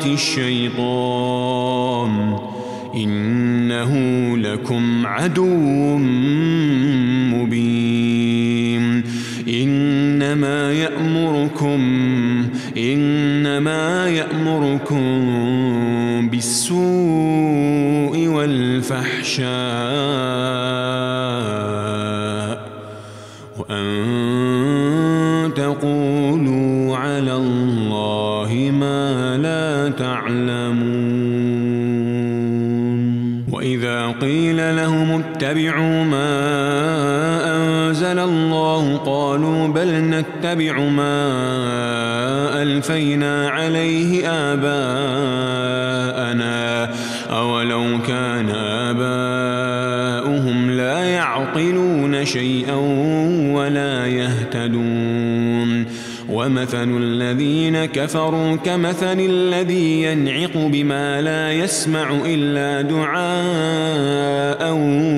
الشيطان إنه لكم عدو مبين إنما يأمركم إنما يأمركم بالسوء والفحشاء وأن تقولوا على الله ما لا تعلمون وإذا قيل لهم اتبعوا ما أنزل الله قالوا بل نتبع ما ألفينا عليه آباءنا أولو كان آباؤهم لا يعقلون شيئا ولا يهتدون ومثل الذين كفروا كمثل الذي ينعق بما لا يسمع إلا دعاء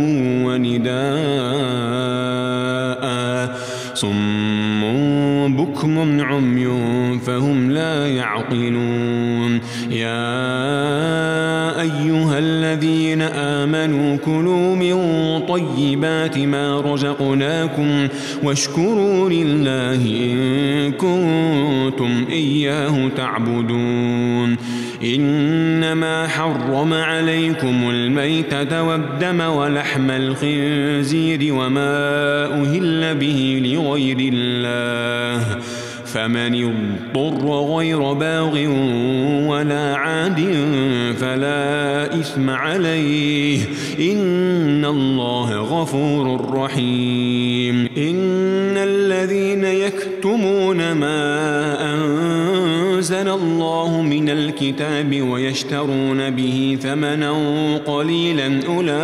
ونداء صم بكم عمي فهم لا يعقلون يا أيها الذين آمنوا كلوا من طيبات ما رزقناكم واشكروا لله إن كنتم إياه تعبدون إنما حرم عليكم الميتة والدم ولحم الخنزير وما أهل به لغير الله فمن اضطر غير باغ ولا عاد فلا إثم عليه إن الله غفور رحيم إن الذين يكتمون ما أنزل الله من الكتاب ويشترون به ثمنا قليلا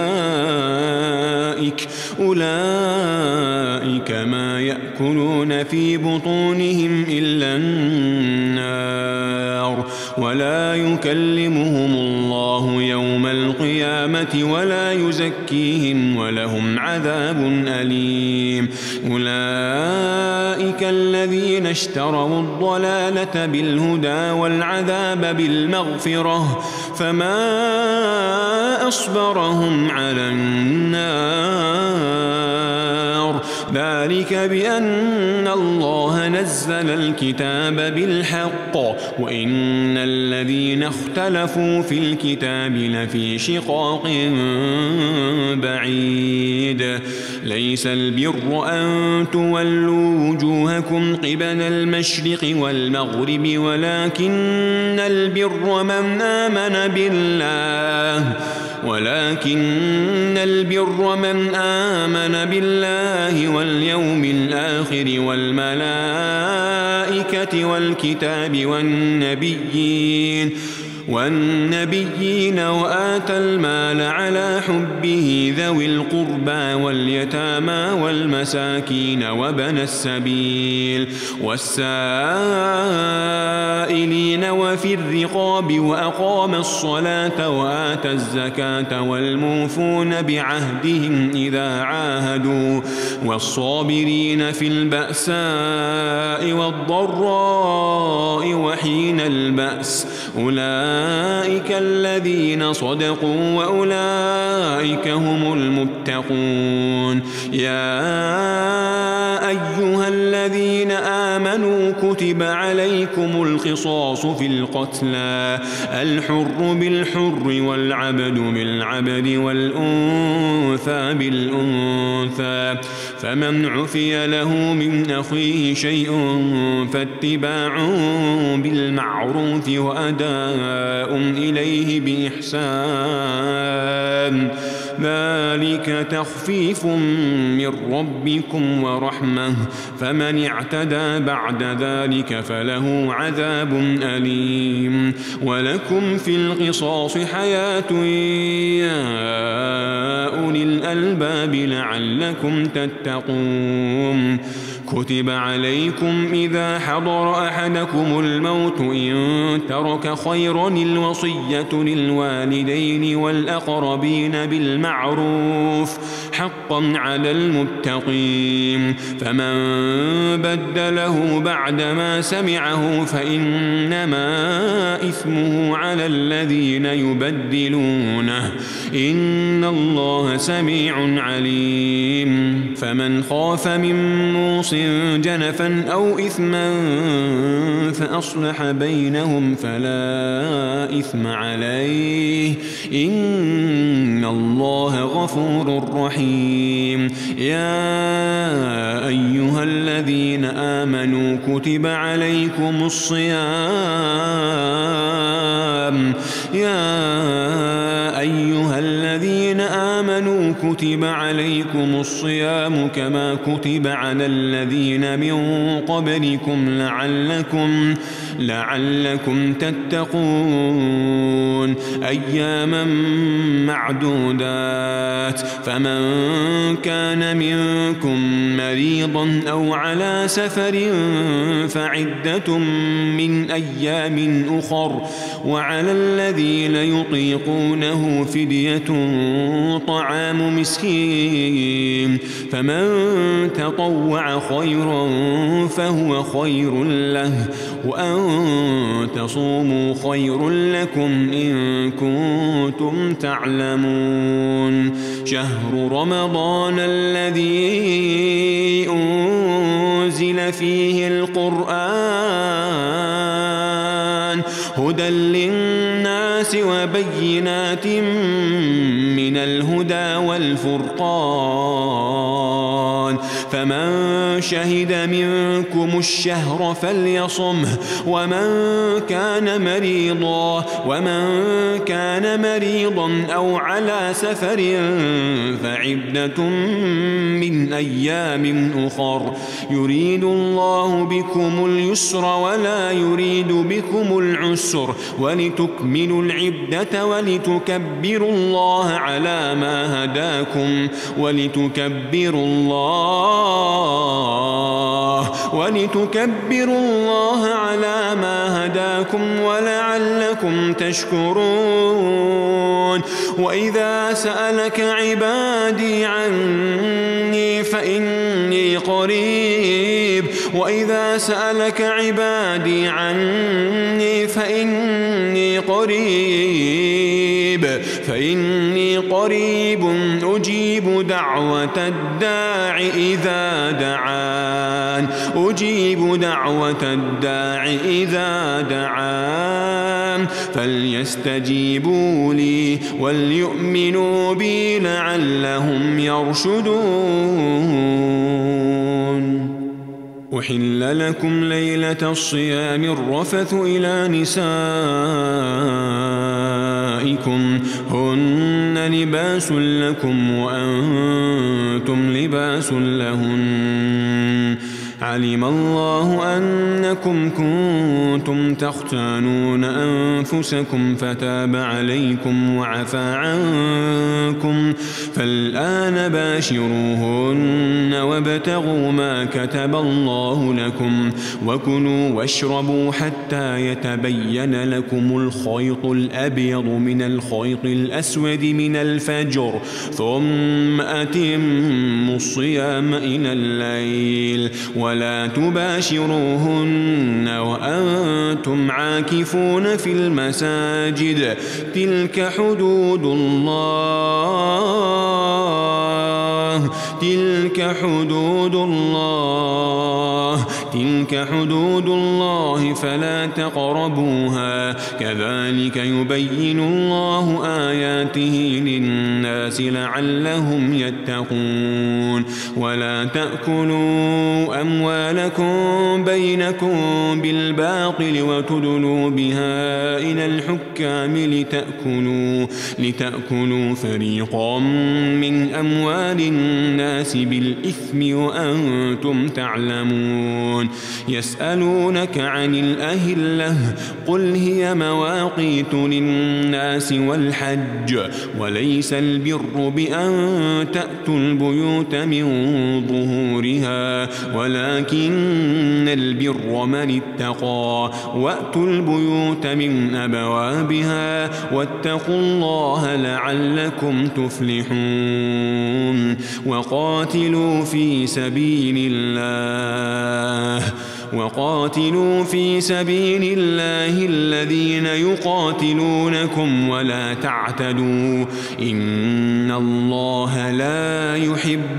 أولئك أولئك ما يأكلون في بطونهم إلا النار ولا يكلمهم الله يوم القيامة ولا يزكيهم ولهم عذاب أليم أولئك الذين اشتروا الضلالة بالهدى والعذاب بالمغفرة فما أصبرهم على النار ذلك بأن الله نزل الكتاب بالحق وإن الذين اختلفوا في الكتاب لفي شقاق بعيد ليس البر أن تولوا وجوهكم قبل المشرق والمغرب ولكن البر من آمن بالله ولكن البر من آمن بالله واليوم الآخر والملائكة والكتاب والنبيين والنبيين وآتى المال على حبه ذوي القربى واليتامى والمساكين وابن السبيل والسائلين وفي الرقاب وأقام الصلاة وآتى الزكاة والموفون بعهدهم إذا عاهدوا والصابرين في البأساء والضراء وحين البأس أولئك أولئك الذين صدقوا وأولئك هم المتقون. يا أيها الذين آمنوا كتب عليكم القصاص في القتلى، الحر بالحر والعبد بالعبد والأنثى بالأنثى، فمن عفي له من أخيه شيء فاتباع بالمعروف وأداء إليه بإحسان، ذلك تخفيف من ربكم ورحمة، فمن اعتدى بعد ذلك فله عذاب أليم. ولكم في القصاص حياة يا أولي الألباب لعلكم تتقون. كتب عليكم إذا حضر أحدكم الموت إن ترك خيرا الوصية للوالدين والأقربين بالمعروف حقا على المتقين، فمن بدله بعدما سمعه فإنما إثمه على الذين يبدلونه، إن الله سميع عليم. فمن خاف من موص جنفا أو إثما فأصلح بينهم فلا إثم عليه، إن الله غفور رحيم. يا أيها الذين آمنوا كتب عليكم الصيام يا أيها الذين آمنوا كتب عليكم الصيام كما كتب على الذين من قبلكم لعلكم لعلكم تتقون، أياما معدودات، فمن كان منكم مريضا أو على سفر فعدة من أيام أخر، وعلى الذين يطيقونه فدية طعام مسكين، فمن تطوع خيرا فهو خير له، وأن تصوموا خير لكم إن كنتم تعلمون. شهر رمضان الذي أنزل فيه القرآن هدى للناس وبينات من الهدى والفرقان، فمن شهد منكم الشهر فليصمه، ومن كان مريضا ومن كان مريضا أو على سفر فعدة من أيام أخر، يريد الله بكم اليسر ولا يريد بكم العسر، ولتكملوا العدة ولتكبروا الله على ما هداكم ولتكبروا الله ولتكبروا الله على ما هداكم ولعلكم تشكرون. وإذا سألك عبادي عني فإني قريب وإذا سألك عبادي عني فإني قريب فإني قريب أجيب دعوة الداع إذا دعان أجيب دعوة الداع إذا دعان فليستجيبوا لي وليؤمنوا بي لعلهم يرشدون. أحل لكم ليلة الصيام الرفث إلى نسائكم هن لباس لكم وأنتم لباس لهن، علم الله أنكم كنتم تختانون أنفسكم فتاب عليكم وعفى عنكم، فالآن باشروهن وابتغوا ما كتب الله لكم وكلوا واشربوا حتى يتبين لكم الخيط الأبيض من الخيط الأسود من الفجر، ثم أتموا الصيام إلى الليل ولا تباشروهن وأنتم عاكفون في المساجد تلك حدود الله تلك حدود الله تلك حدود الله فلا تقربوها كذلك يبين الله آياته للناس لعلهم يتقون ولا تأكلوا أموالكم بينكم بالباطل وتدلوا بها إلى الحكام لتأكلوا لتأكلوا فريقا من أموال الناس بالإثم وأنتم تعلمون يسألونك عن الأهلة قل هي مواقيت للناس والحج وليس البر بأن تأتوا البيوت من ظهورها ولكن البر من اتقى وأتوا البيوت من أبوابها واتقوا الله لعلكم تفلحون وقاتلوا في سبيل الله وقاتلوا في سبيل الله الذين يقاتلونكم ولا تعتدوا إن الله لا يحب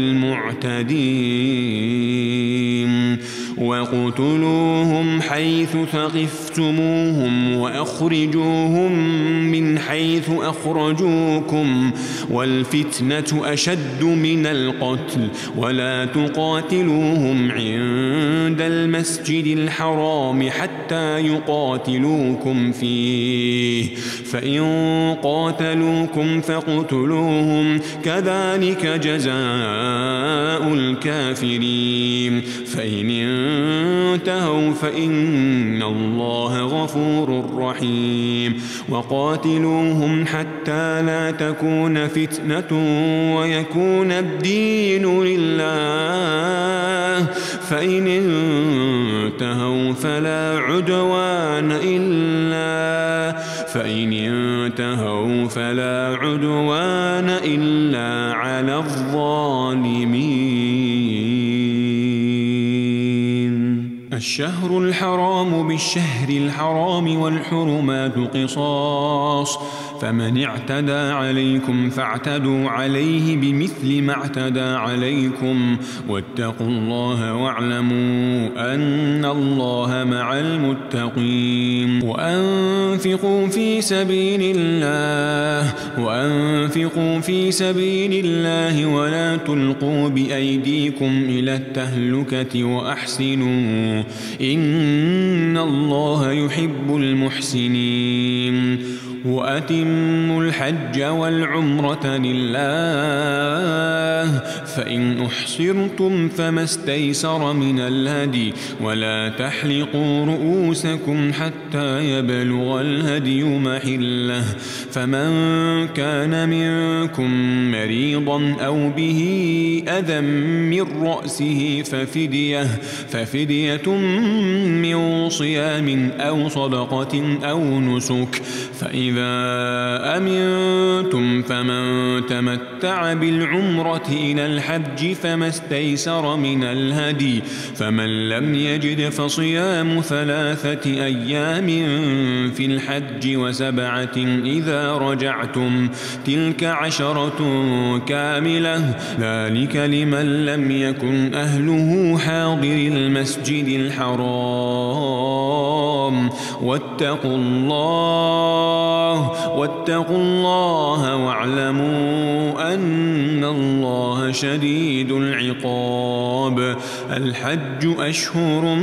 المعتدين وقتلوهم حيث ثقفتموهم وأخرجوهم من حيث أخرجوكم والفتنة أشد من القتل ولا تقاتلوهم عند المسجد الحرام حتى يقاتلوكم فيه فإن قاتلوكم فاقتلوهم كذلك جزاء الكافرين فإن انتهوا فإن الله غفور رحيم وقاتلوهم حتى لا تكون فتنة ويكون الدين لله فإن انتهوا فلا عدوان إلا فإن انتهوا فلا عدوان إلا على الظالمين الشهر الحرام بالشهر الحرام والحرمات قصاص فمن اعتدى عليكم فاعتدوا عليه بمثل ما اعتدى عليكم واتقوا الله واعلموا أن الله مع المتقين وأنفقوا في سبيل الله وأنفقوا في سبيل الله ولا تلقوا بأيديكم إلى التهلكة وأحسنوا إن الله يحب المحسنين وأتموا الحج والعمرة لله فإن أحصرتم فما استيسر من الهدي ولا تحلقوا رؤوسكم حتى يبلغ الهدي محله فمن كان منكم مريضا أو به أذى من رأسه ففدية ففدية من صيام أو صدقة أو نسك فإذا أمنتم فمن تمتع بالعمرة إلى الحج فما استيسر من الهدي فمن لم يجد فصيام ثلاثة أيام في الحج وسبعة إذا رجعتم تلك عشرة كاملة ذلك لمن لم يكن أهله حاضر المسجد الحرام واتقوا الله واتقوا الله واعلموا أن الله شديد العقاب الحج أشهر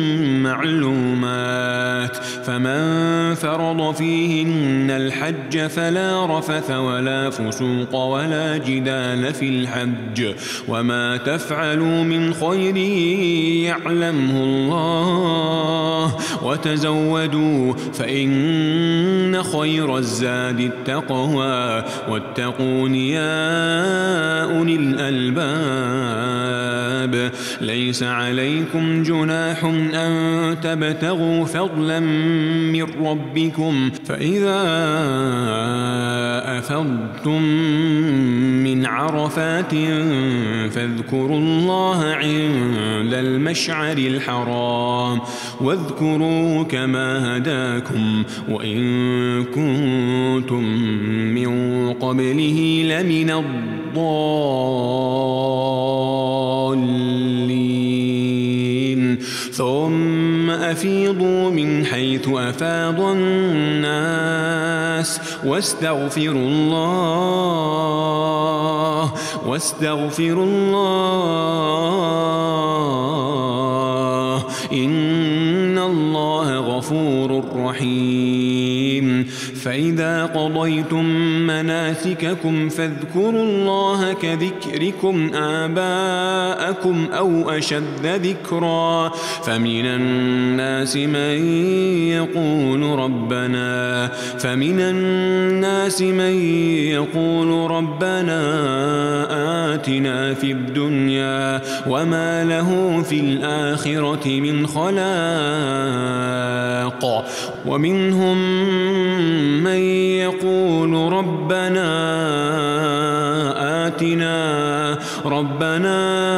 معلومات فمن فرض فيهن الحج فلا رفث ولا فسوق ولا جدال في الحج وما تفعلوا من خير يعلمه الله وتزودوا فإن خير الزاد التقوى واتقون يا أولي الألباب ليس عليكم جناح أن تبتغوا فضلا من ربكم فإذا أفضتم من عرفات فاذكروا الله عند المشعر الحرام واذكروا كما هداكم وإن كنتم من قبله لمن الضالين ثم أفيضوا من حيث أفاض الناس واستغفروا الله واستغفروا الله إن الله غفور رحيم فإذا قضيتم مناسككم فاذكروا الله كذكركم آباءكم أو أشد ذكرا فمن الناس من يقول ربنا فمن الناس من يقول ربنا آتنا في الدنيا وما له في الآخرة من خلاق ومنهم من يقول ربنا آتنا ربنا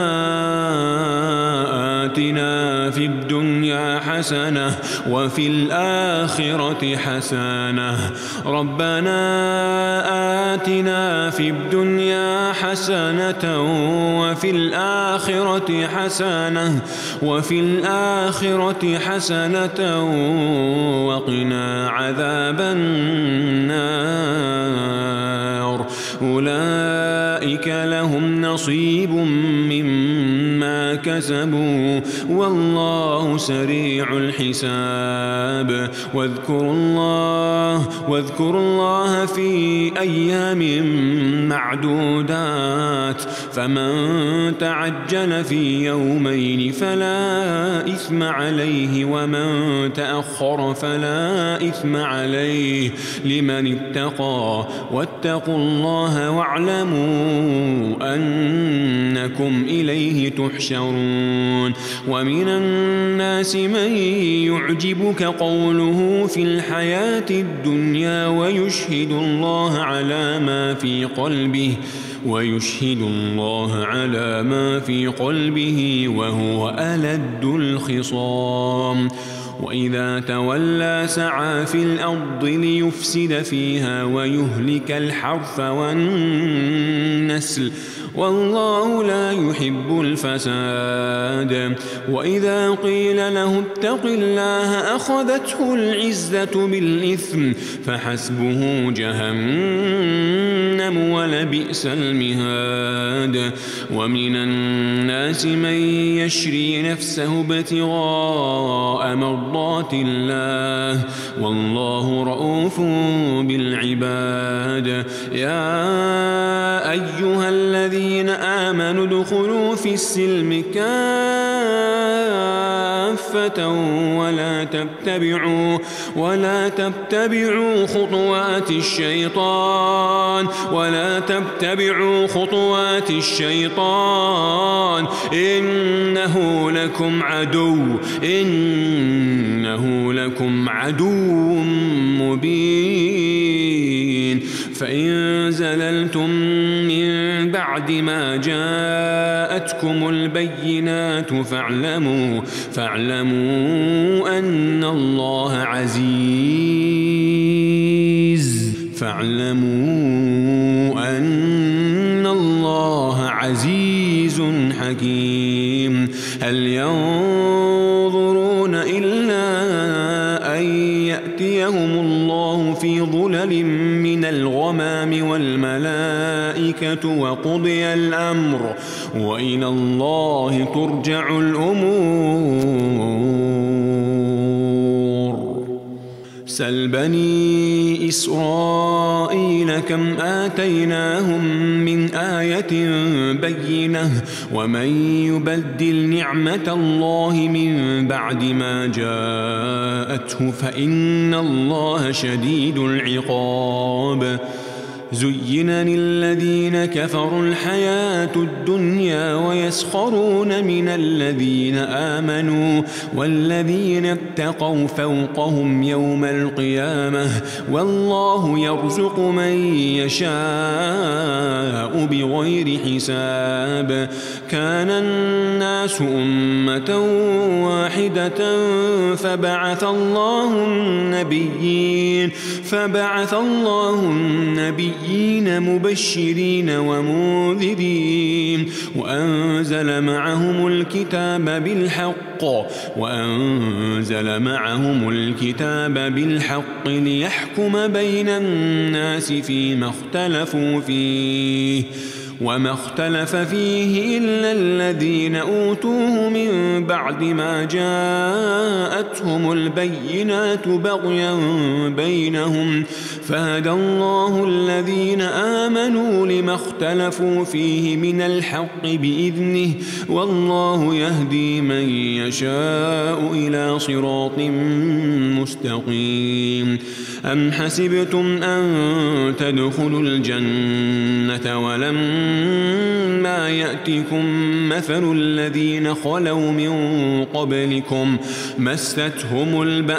آتنا في الدنيا حسنة وفي الآخرة حسنة ربنا آتنا في الدنيا حسنة وفي الآخرة حسنة وفي الآخرة حسنة وقنا عذاب النار أولئك لهم نصيب مما كسبوا والله سريع الحساب واذكروا الله واذكروا الله في أيام معدودات فمن تعجل في يومين فلا إثم عليه ومن تأخر فلا إثم عليه لمن اتقى واتقوا الله واعلموا أنكم إليه تحشرون ومن الناس من يعجبك قوله في الحياة الدنيا ويشهد الله على ما في قلبه ويشهد الله على ما في قلبه وهو ألد الخصام وإذا تولى سعى في الأرض ليفسد فيها ويهلك الحرث والنسل والله لا يحب الفساد وإذا قيل له اتق الله أخذته العزة بالإثم فحسبه جهنم ولبئس المهاد ومن الناس من يشري نفسه ابتغاء مرضات الله والله رؤوف بالعباد يا أيها الذين الذين آمنوا ادخلوا في السلم كافة ولا تتبعوا ولا تتبعوا خطوات الشيطان ولا تتبعوا خطوات الشيطان إنه لكم عدو إنه لكم عدو مبين فإن زللتم من بعد ما جاءتكم البينات فاعلموا فاعلموا أن الله عزيز فاعلموا أن الله عزيز حكيم هل ينظرون إلا أن يأتيهم الله في ظلل من الغمام والملائكة وقضي الأمر وإلى الله ترجع الأمور سل بني إسرائيل كم آتيناهم من آية بينة ومن يبدل نعمة الله من بعد ما جاءته فإن الله شديد العقاب زين للذين كفروا الحياة الدنيا ويسخرون من الذين آمنوا والذين اتقوا فوقهم يوم القيامة والله يرزق من يشاء بغير حساب. كان الناس أمة واحدة فبعث الله النبيين فبعث الله النبيين مبشرين ومنذرين وأنزل معهم الكتاب بالحق وأنزل معهم الكتاب بالحق ليحكم بين الناس فيما اختلفوا فيه وما اختلف فيه إلا الذين أوتوه من بعد ما جاءتهم البينات بغيا بينهم فهدى الله الذين آمنوا لما اختلفوا فيه من الحق بإذنه والله يهدي من يشاء إلى صراط مستقيم. أم حسبتم أن تدخلوا الجنة ولما يأتكم مثل الذين خلوا من قبلكم مستهم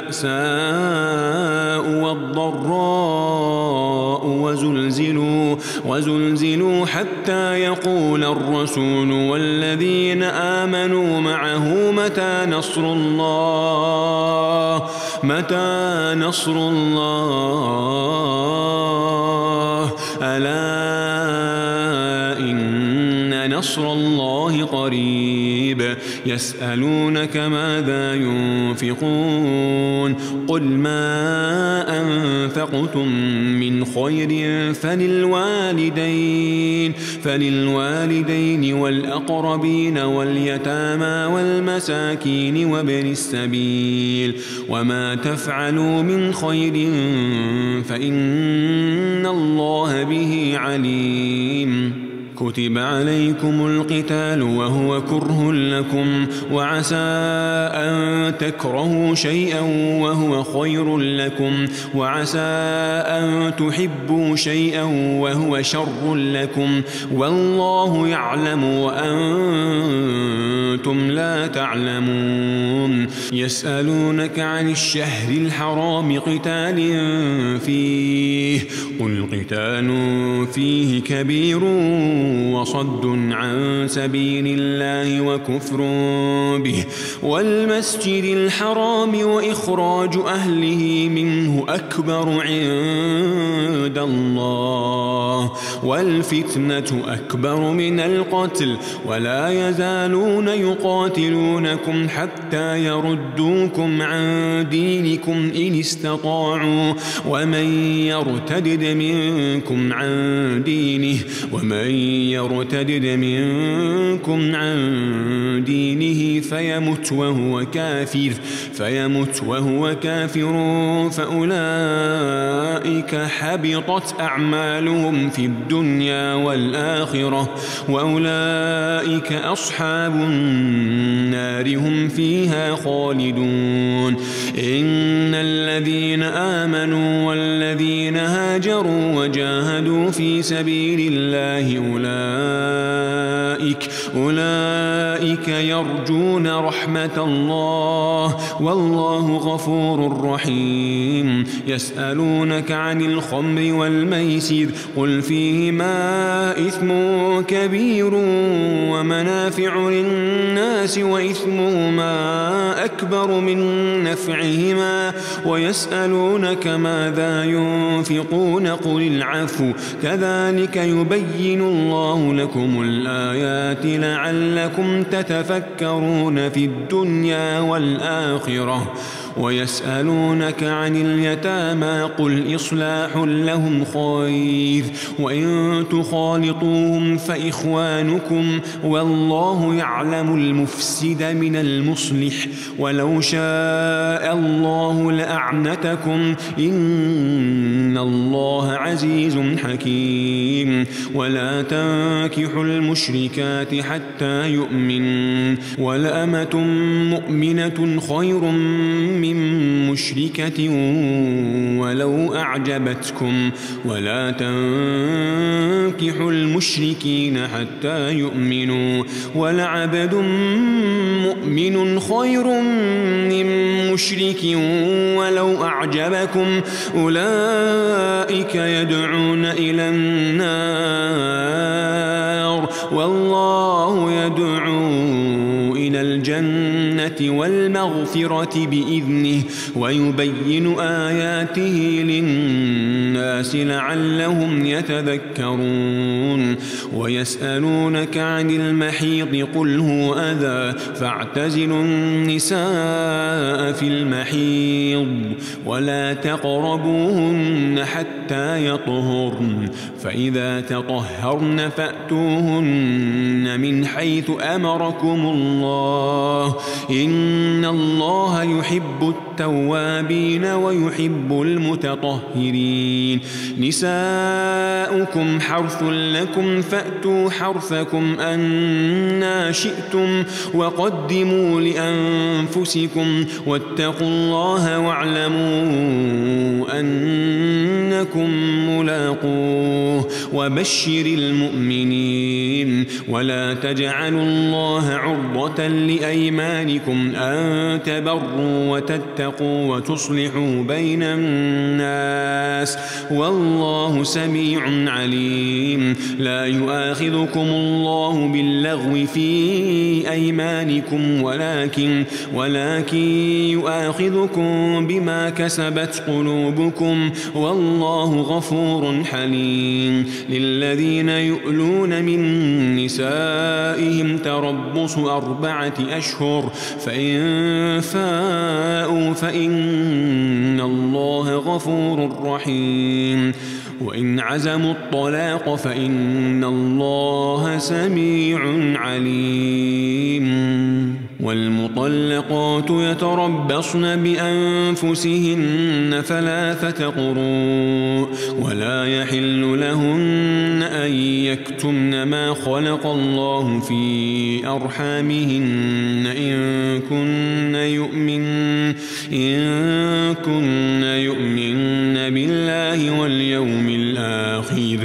البأساء والضراء وزلزلوا, وزلزلوا حتى يقول الرسول والذين آمنوا معه متى نصر الله متى نصر الله ألا إن نصر الله قريب. يسألونك ماذا ينفقون قل ما أنفقتم من خير فللوالدين فللوالدين والأقربين واليتامى والمساكين وابن السبيل وما تفعلوا من خير فإن الله به عليم. كتب عليكم القتال وهو كره لكم وعسى أن تكرهوا شيئا وهو خير لكم وعسى أن تحبوا شيئا وهو شر لكم والله يعلم وأنتم لا تعلمون. يسألونك عن الشهر الحرام قتال فيه قل قتال فيه كبير وصد عن سبيل الله وكفر به والمسجد الحرام وإخراج أهله منه أكبر عند الله والفتنة أكبر من القتل ولا يزالون يقاتلونكم حتى يردوكم عن دينكم إن استطاعوا ومن يرتد منكم عن دينه ومن يرتد منكم عن دينه فيمت وهو كافر فيمت وهو كافر فأولئك حبطت أعمالهم في الدنيا والآخرة وأولئك أصحاب النار هم فيها خالدون. إن الذين آمنوا والذين هاجروا وجاهدوا في سبيل الله أولئك أولئك يرجون رحمة الله والله غفور رحيم. يسألونك عن الخمر والميسر قل فيهما إثم كبير ومنافع للناس وإثمهما أكبر من نفعهما ويسألونك ماذا ينفقون قل العفو كذلك يبين الله لكم الآيات لعلكم تتفكرون في الدنيا والآخرة. ويسألونك عن اليتامى قل إصلاح لهم خير وإن تخالطوهم فإخوانكم والله يعلم المفسد من المصلح ولو شاء الله لأعنتكم إن الله عزيز حكيم. ولا تنكحوا المشركات حتى يؤمن ولأمة مؤمنة خير من من مشركة ولو أعجبتكم ولا تنكحوا المشركين حتى يؤمنوا ولعبد مؤمن خير من مشرك ولو أعجبكم أولئك يدعون إلى النار والله يدعو إلى الجنة والمغفرة بإذنه ويبين آياته للناس لعلهم يتذكرون ويسألونك عن المحيض قل هو أذى فاعتزلوا النساء في المحيض ولا تقربوهن حتى يطهرن فإذا تطهرن فأتوهن من حيث أمركم الله إن الله يحب التوابين ويحب المتطهرين نساؤكم حرث لكم فأتوا حرثكم أنى شئتم وقدموا لأنفسكم واتقوا الله واعلموا أنكم ملاقوه وبشر المؤمنين ولا تجعلوا الله عرضة لأيمانكم أن تبروا وتتقوا وتصلحوا بين الناس والله سميع عليم لا يؤاخذكم الله باللغو في أيمانكم ولكن ولكن يؤاخذكم بما كسبت قلوبكم والله غفور حليم للذين يؤلون من نسائهم تربص أربعة أشهر فإن فاءوا فإن الله غفور رحيم وإن عزموا الطلاق فإن الله سميع عليم والمطلقات يتربصن بأنفسهن ثلاثة قروء ولا يحل لهن أن يكتمن ما خلق الله في أرحامهن إن كن يؤمن إن كن يؤمن بالله واليوم الآخر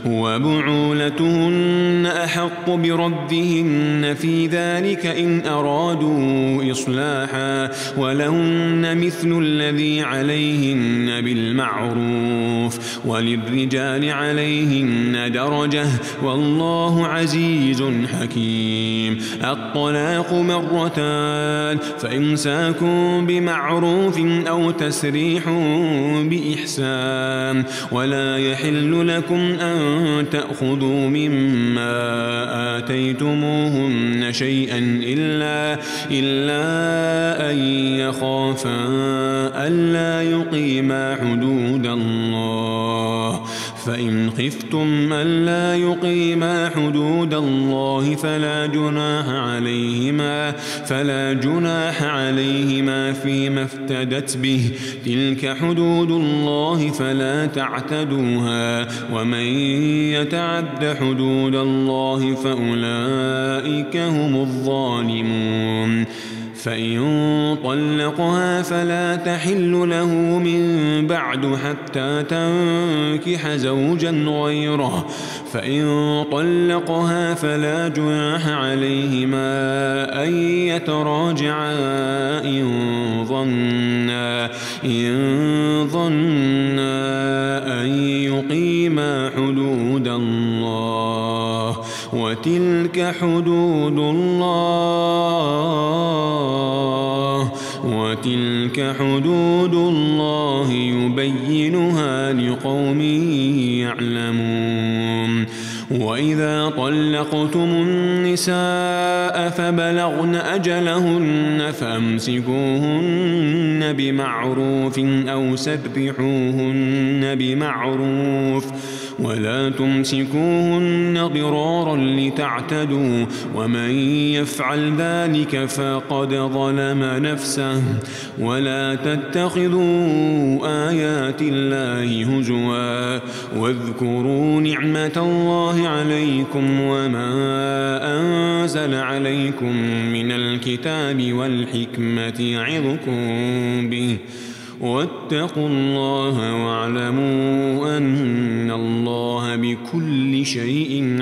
وبعولتهن أحق بردهن في ذلك إن أرادوا إصلاحا ولهن مثل الذي عليهن بالمعروف وللرجال عليهن درجة والله عزيز حكيم الطلاق مرتان فإمساكم بمعروف أو تسريح بإحسان ولا يحل لكم أن تأخذوا مما آتيتموهن شيئا إلا, إلا أن يخافا ألا يقيما حدود الله فإن خفتم ألا يقيما حدود الله فلا جناح عليهما فلا جناح عليهما فيما افتدت به تلك حدود الله فلا تعتدوها ومن يتعد حدود الله فأولئك هم الظالمون فإن طلقها فلا تحل له من بعد حتى تنكح زوجا غيره فإن طلقها فلا جناح عليهما أن يتراجعا إن ظنا إن ظنا أن يقيما حدود الله وتلك حدود الله وتلك حدود الله يبينها لقوم يعلمون وإذا طلقتم النساء فبلغن أجلهن فأمسكوهن بمعروف أو سرحوهن بمعروف ولا تمسكوهن ضرارا لتعتدوا ومن يفعل ذلك فقد ظلم نفسه ولا تتخذوا آيات الله هزوا واذكروا نعمة الله عليكم وما أنزل عليكم من الكتاب والحكمة يعظكم به واتقوا الله واعلموا أن الله بكل شيء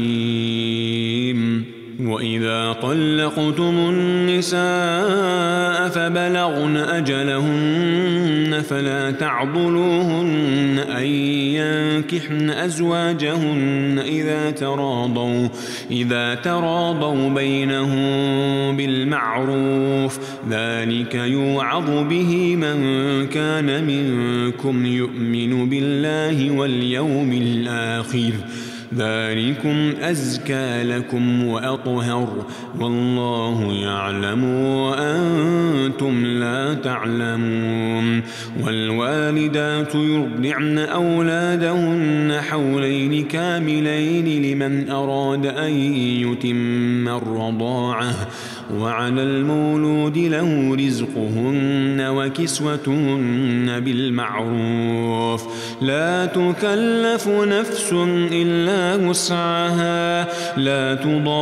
عليم. وإذا طلقتم النساء فبلغن أجلهن فلا تعضلوهن أن ينكحن أزواجهن إذا تراضوا إذا تراضوا بينهم بالمعروف ذلك يوعظ به من كان منكم يؤمن بالله واليوم الآخر ذلكم أزكى لكم وأطهر والله يعلم وأنتم لا تعلمون. والوالدات يرضعن أولادهن حولين كاملين لمن أراد أن يتم الرضاعة وعلى المولود له رزقهن وكسوتهن بالمعروف لا تكلف نفس إلا وسعها لا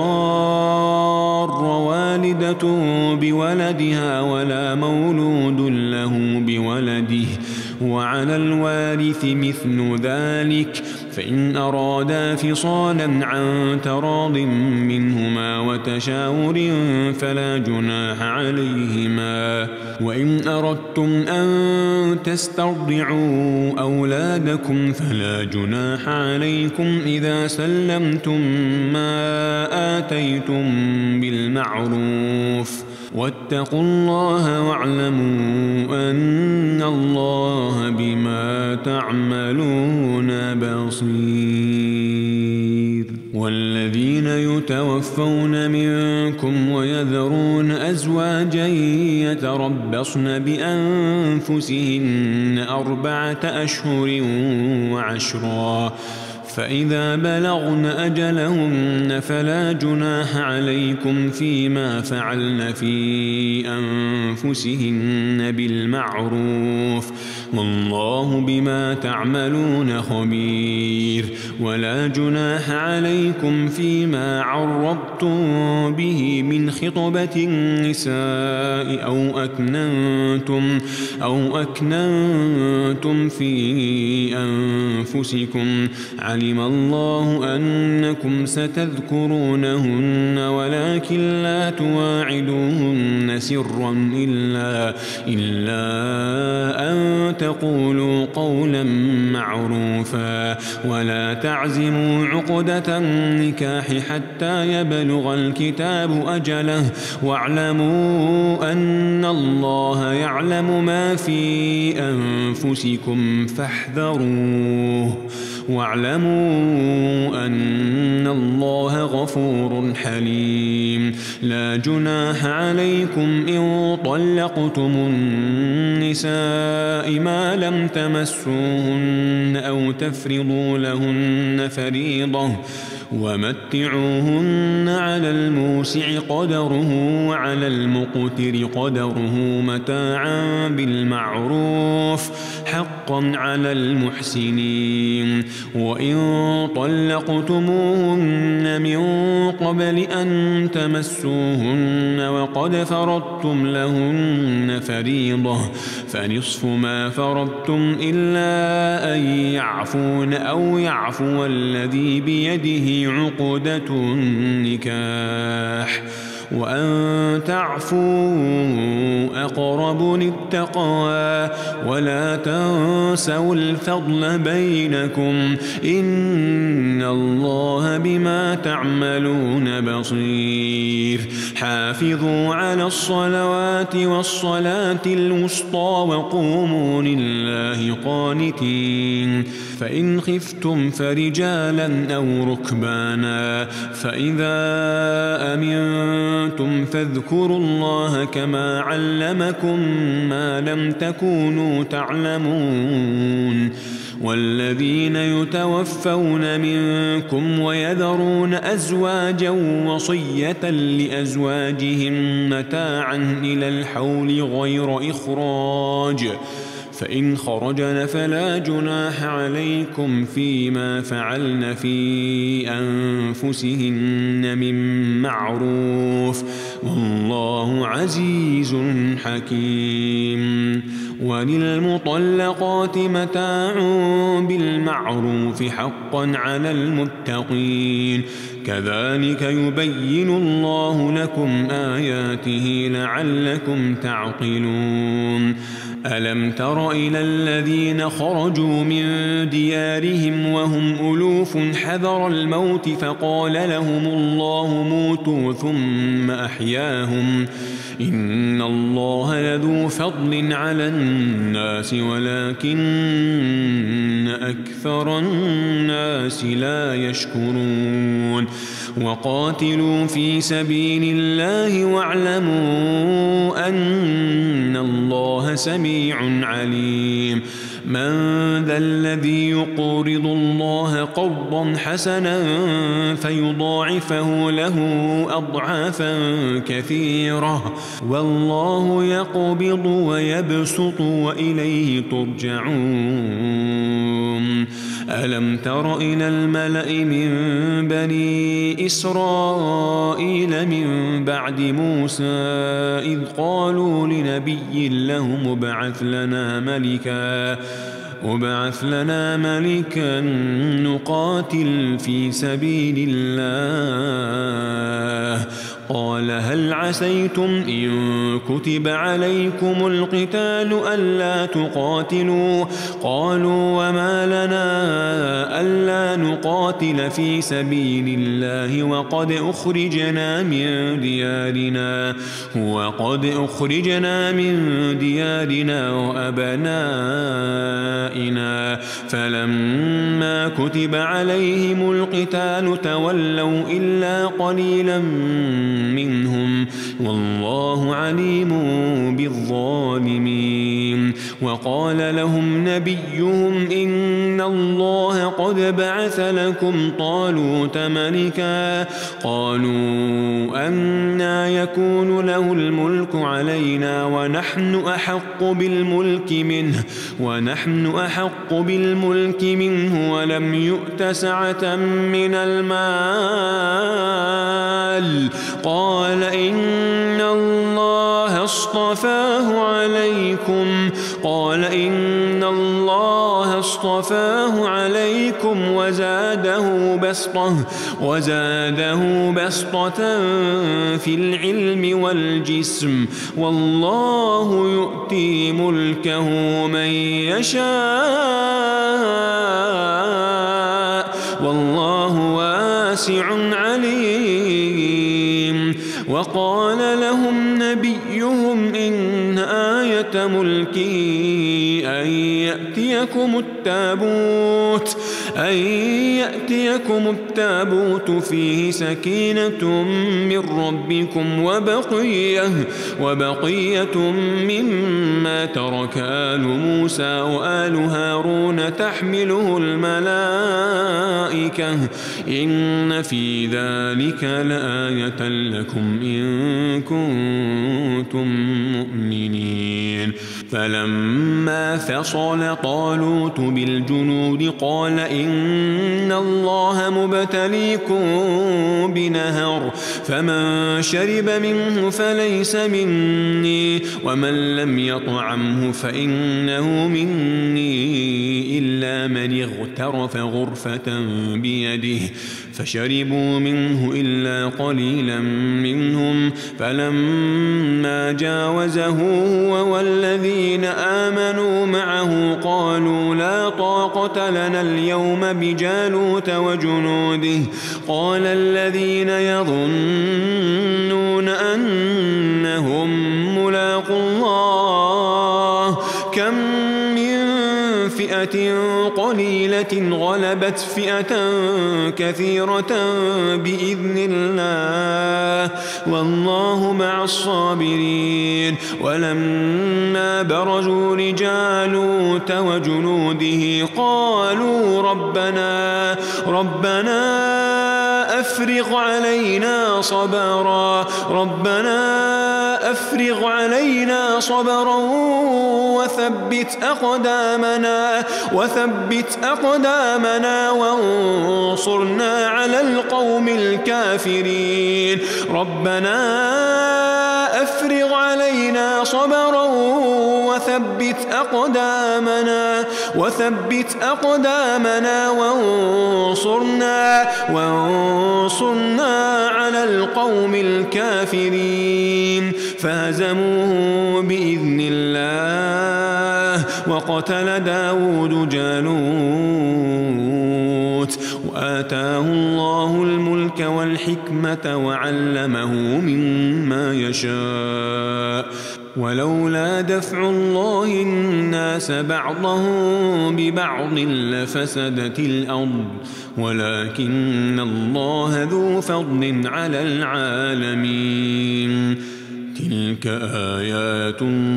تضار والدة بولدها ولا مولود له بولده وعلى الوارث مثل ذلك فإن أرادا فصالا عن تراض منهما وتشاور فلا جناح عليهما. وإن أردتم أن تسترضعوا أولادكم فلا جناح عليكم إذا سلمتم ما آتيتم بالمعروف واتقوا الله واعلموا أن الله بما تعملون بصير. والذين يتوفون منكم ويذرون أزواجا يتربصن بأنفسهن أربعة أشهر وعشرا فإذا بلغن أجلهن فلا جناح عليكم فيما فعلن في أنفسهن بالمعروف والله بما تعملون خبير. ولا جناح عليكم فيما عرضتم به من خطبة النساء أو أكننتم أو أكننتم في أنفسكم علم الله أنكم ستذكرونهن ولكن لا تواعدوهن سرا إلا, إلا أن تقولوا قولا معروفا ولا تعزموا عقدة النكاح حتى يبلغ الكتاب أجله واعلموا أن الله يعلم ما في أنفسكم فاحذروه واعلموا أن الله غفور حليم. لا جناح عليكم إن طلقتم النساء ما لم تمسوهن أو تفرضوا لهن فريضة ومتعوهن على الموسع قدره وعلى المقتر قدره متاعا بالمعروف حقا على المحسنين. وإن طلقتموهن من قبل أن تمسوهن وقد فرضتم لهن فريضة فنصف ما فرضتم إلا أن يعفون أو يعفو الذي بيده عقدة النكاح وأن تعفوا أقرب للتقوى ولا تنسوا الفضل بينكم إن الله بما تعملون بصير. حافظوا على الصلوات والصلاة الوسطى وقوموا لله قانتين. فإن خفتم فرجالا أو ركبانا فإذا أمنتم فاذكروا الله كما علمكم ما لم تكونوا تعلمون والذين يتوفون منكم ويذرون أزواجا وصية لأزواجهم متاعا إلى الحول غير إخراج، فإن خرجن فلا جناح عليكم فيما فعلن في أنفسهن من معروف، والله عزيز حكيم. وللمطلقات متاع بالمعروف حقا على المتقين، كذلك يبين الله لكم آياته لعلكم تعقلون. ألم تر إلى الذين خرجوا من ديارهم وهم ألوف حذر الموت فقال لهم الله موتوا ثم أحياهم، إن الله لذو فضل على الناس ولكن أكثر الناس لا يشكرون. وقاتلوا في سبيل الله واعلموا أن الله سميع عليم. من ذا الذي يقرض الله قرضا حسنا فيضاعفه له أضعافا كثيرة، والله يقبض ويبسط وإليه ترجعون. ألم تر إلى الملأ من بني إسرائيل من بعد موسى إذ قالوا لنبي لهم ابعث لنا ملكا ابعث لنا ملكا نقاتل في سبيل الله، قال هل عسيتم إن كتب عليكم القتال ألا تقاتلوا؟ قالوا وما لنا ألا نقاتل في سبيل الله وقد أخرجنا من ديارنا وقد أخرجنا من ديارنا وأبنائنا، فلما كتب عليهم القتال تولوا إلا قليلا منهم، والله عليم بالظالمين. وقال لهم نبيهم إن الله قد بعث لكم طالوت ملكا، قالوا أنى يكون له الملك علينا ونحن أحق بالملك منه ونحن أحق بالملك منه ولم يؤت سعة من المال، قال إن الله اصطفاه عليكم قال إن الله اصطفاه عليكم وزاده بسطة وزاده بسطة في العلم والجسم، والله يؤتي ملكه من يشاء، والله واسع عليم. وقال لهم نبيهم إن آية ملكه أن يأتيكم التابوت أن يأتيكم التابوت فيه سكينة من ربكم وبقية وبقية مما ترك آل موسى وآل هارون تحمله الملائكة، إن في ذلك لآية لكم إن كنتم مؤمنين. فلما فصل طالوت بالجنود قال إن الله مبتليكم بنهر، فمن شرب منه فليس مني ومن لم يطعمه فإنه مني إلا من اغترف غرفة بيده، فشربوا منه إلا قليلا منهم. فلما جاوزه هو والذين آمنوا معه قالوا لا طاقة لنا اليوم بجالوت وجنوده، قال الذين يظنون أنهم ملاقو الله كم من فئة قليلة غلبت فئة كثيرة بإذن الله والله مع الصابرين. ولما برزوا لجالوت وجنوده قالوا ربنا ربنا أفرغ علينا صبرا ربنا أفرغ علينا صبرا وثبت أقدامنا وثبت أقدامنا وانصرنا على القوم الكافرين. ربنا أفرغ علينا صبرا وثبت أقدامنا وثبت أقدامنا وانصرنا وانصرنا على القوم الكافرين. فهزموه بإذن الله وقتل داود جالوت وآتاه الله الملك والحكمة وعلمه مما يشاء. ولولا دفع الله الناس بعضهم ببعض لفسدت الأرض ولكن الله ذو فضل على العالمين. تلك آيات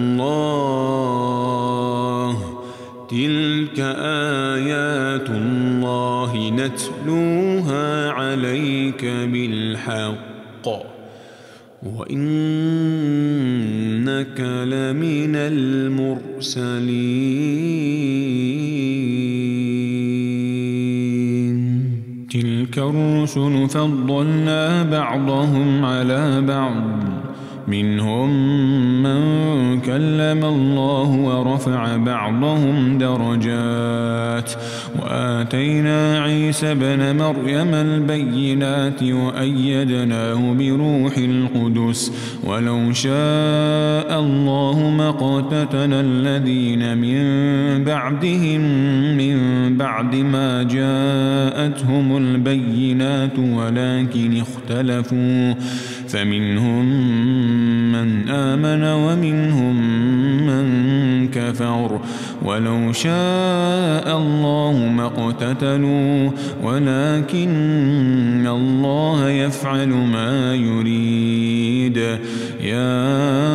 الله تلك آيات الله نتلوها عليك بالحق وإنك لمن المرسلين. تلك الرسل فضلنا بعضهم على بعض منهم من كلم الله ورفع بعضهم درجات وآتينا عيسى ابن مريم البينات وأيدناه بروح القدس ولو شاء الله ما اقتتل الذين من بعدهم من بعد ما جاءتهم البينات ولكن اختلفوا فمنهم من آمن ومنهم من كفر ولو شاء الله ما اقتتلوا ولكن الله يفعل ما يريد. يا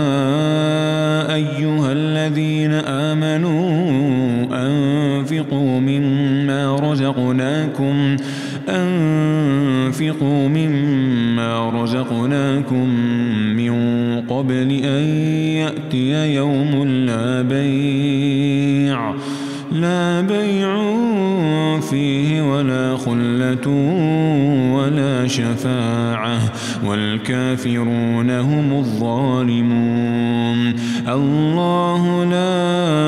أيها الذين آمنوا أنفقوا مما رزقناكم أنفقوا مما رزقناكم من قبل أن يأتي يوم لا بيع لا بيع فيه ولا خلة ولا شفاعة والكافرون هم الظالمون. الله لا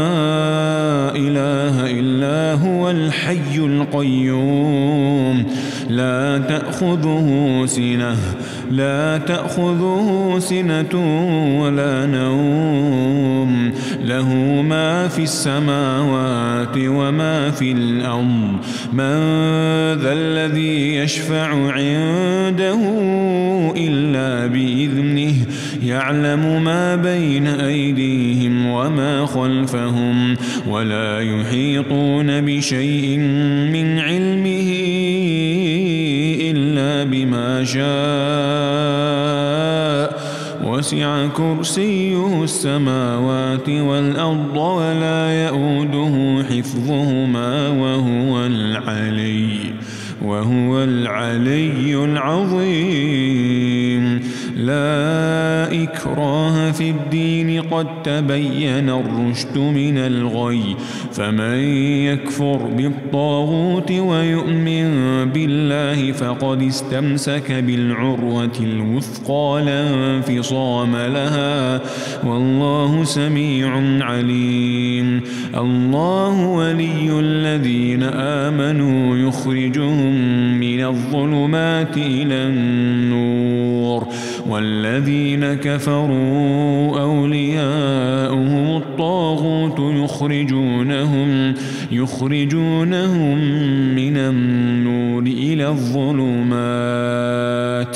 إله إلا هو الحي القيوم لا تأخذه سنة لا تأخذه سنة ولا نوم له ما في السماوات وما في الأرض. من ذا الذي يشفع عنده إلا بإذنه يعلم ما بين أيديهم وما خلفهم ولا يحيطون بشيء من علمه إلا بما شاء وسع كرسيه السماوات والأرض ولا يؤوده حفظهما وهو العلي وهو العلي العظيم. لا إكراه في الدين قد تبين الرشد من الغي فمن يكفر بالطاغوت ويؤمن بالله فقد استمسك بالعروة الوثقى لا انفصام لها والله سميع عليم. الله ولي الذين آمنوا يخرجهم من الظلمات إلى النور والذين كفروا أولياؤهم الطاغوت يخرجونهم يخرجونهم من النور إلى الظلمات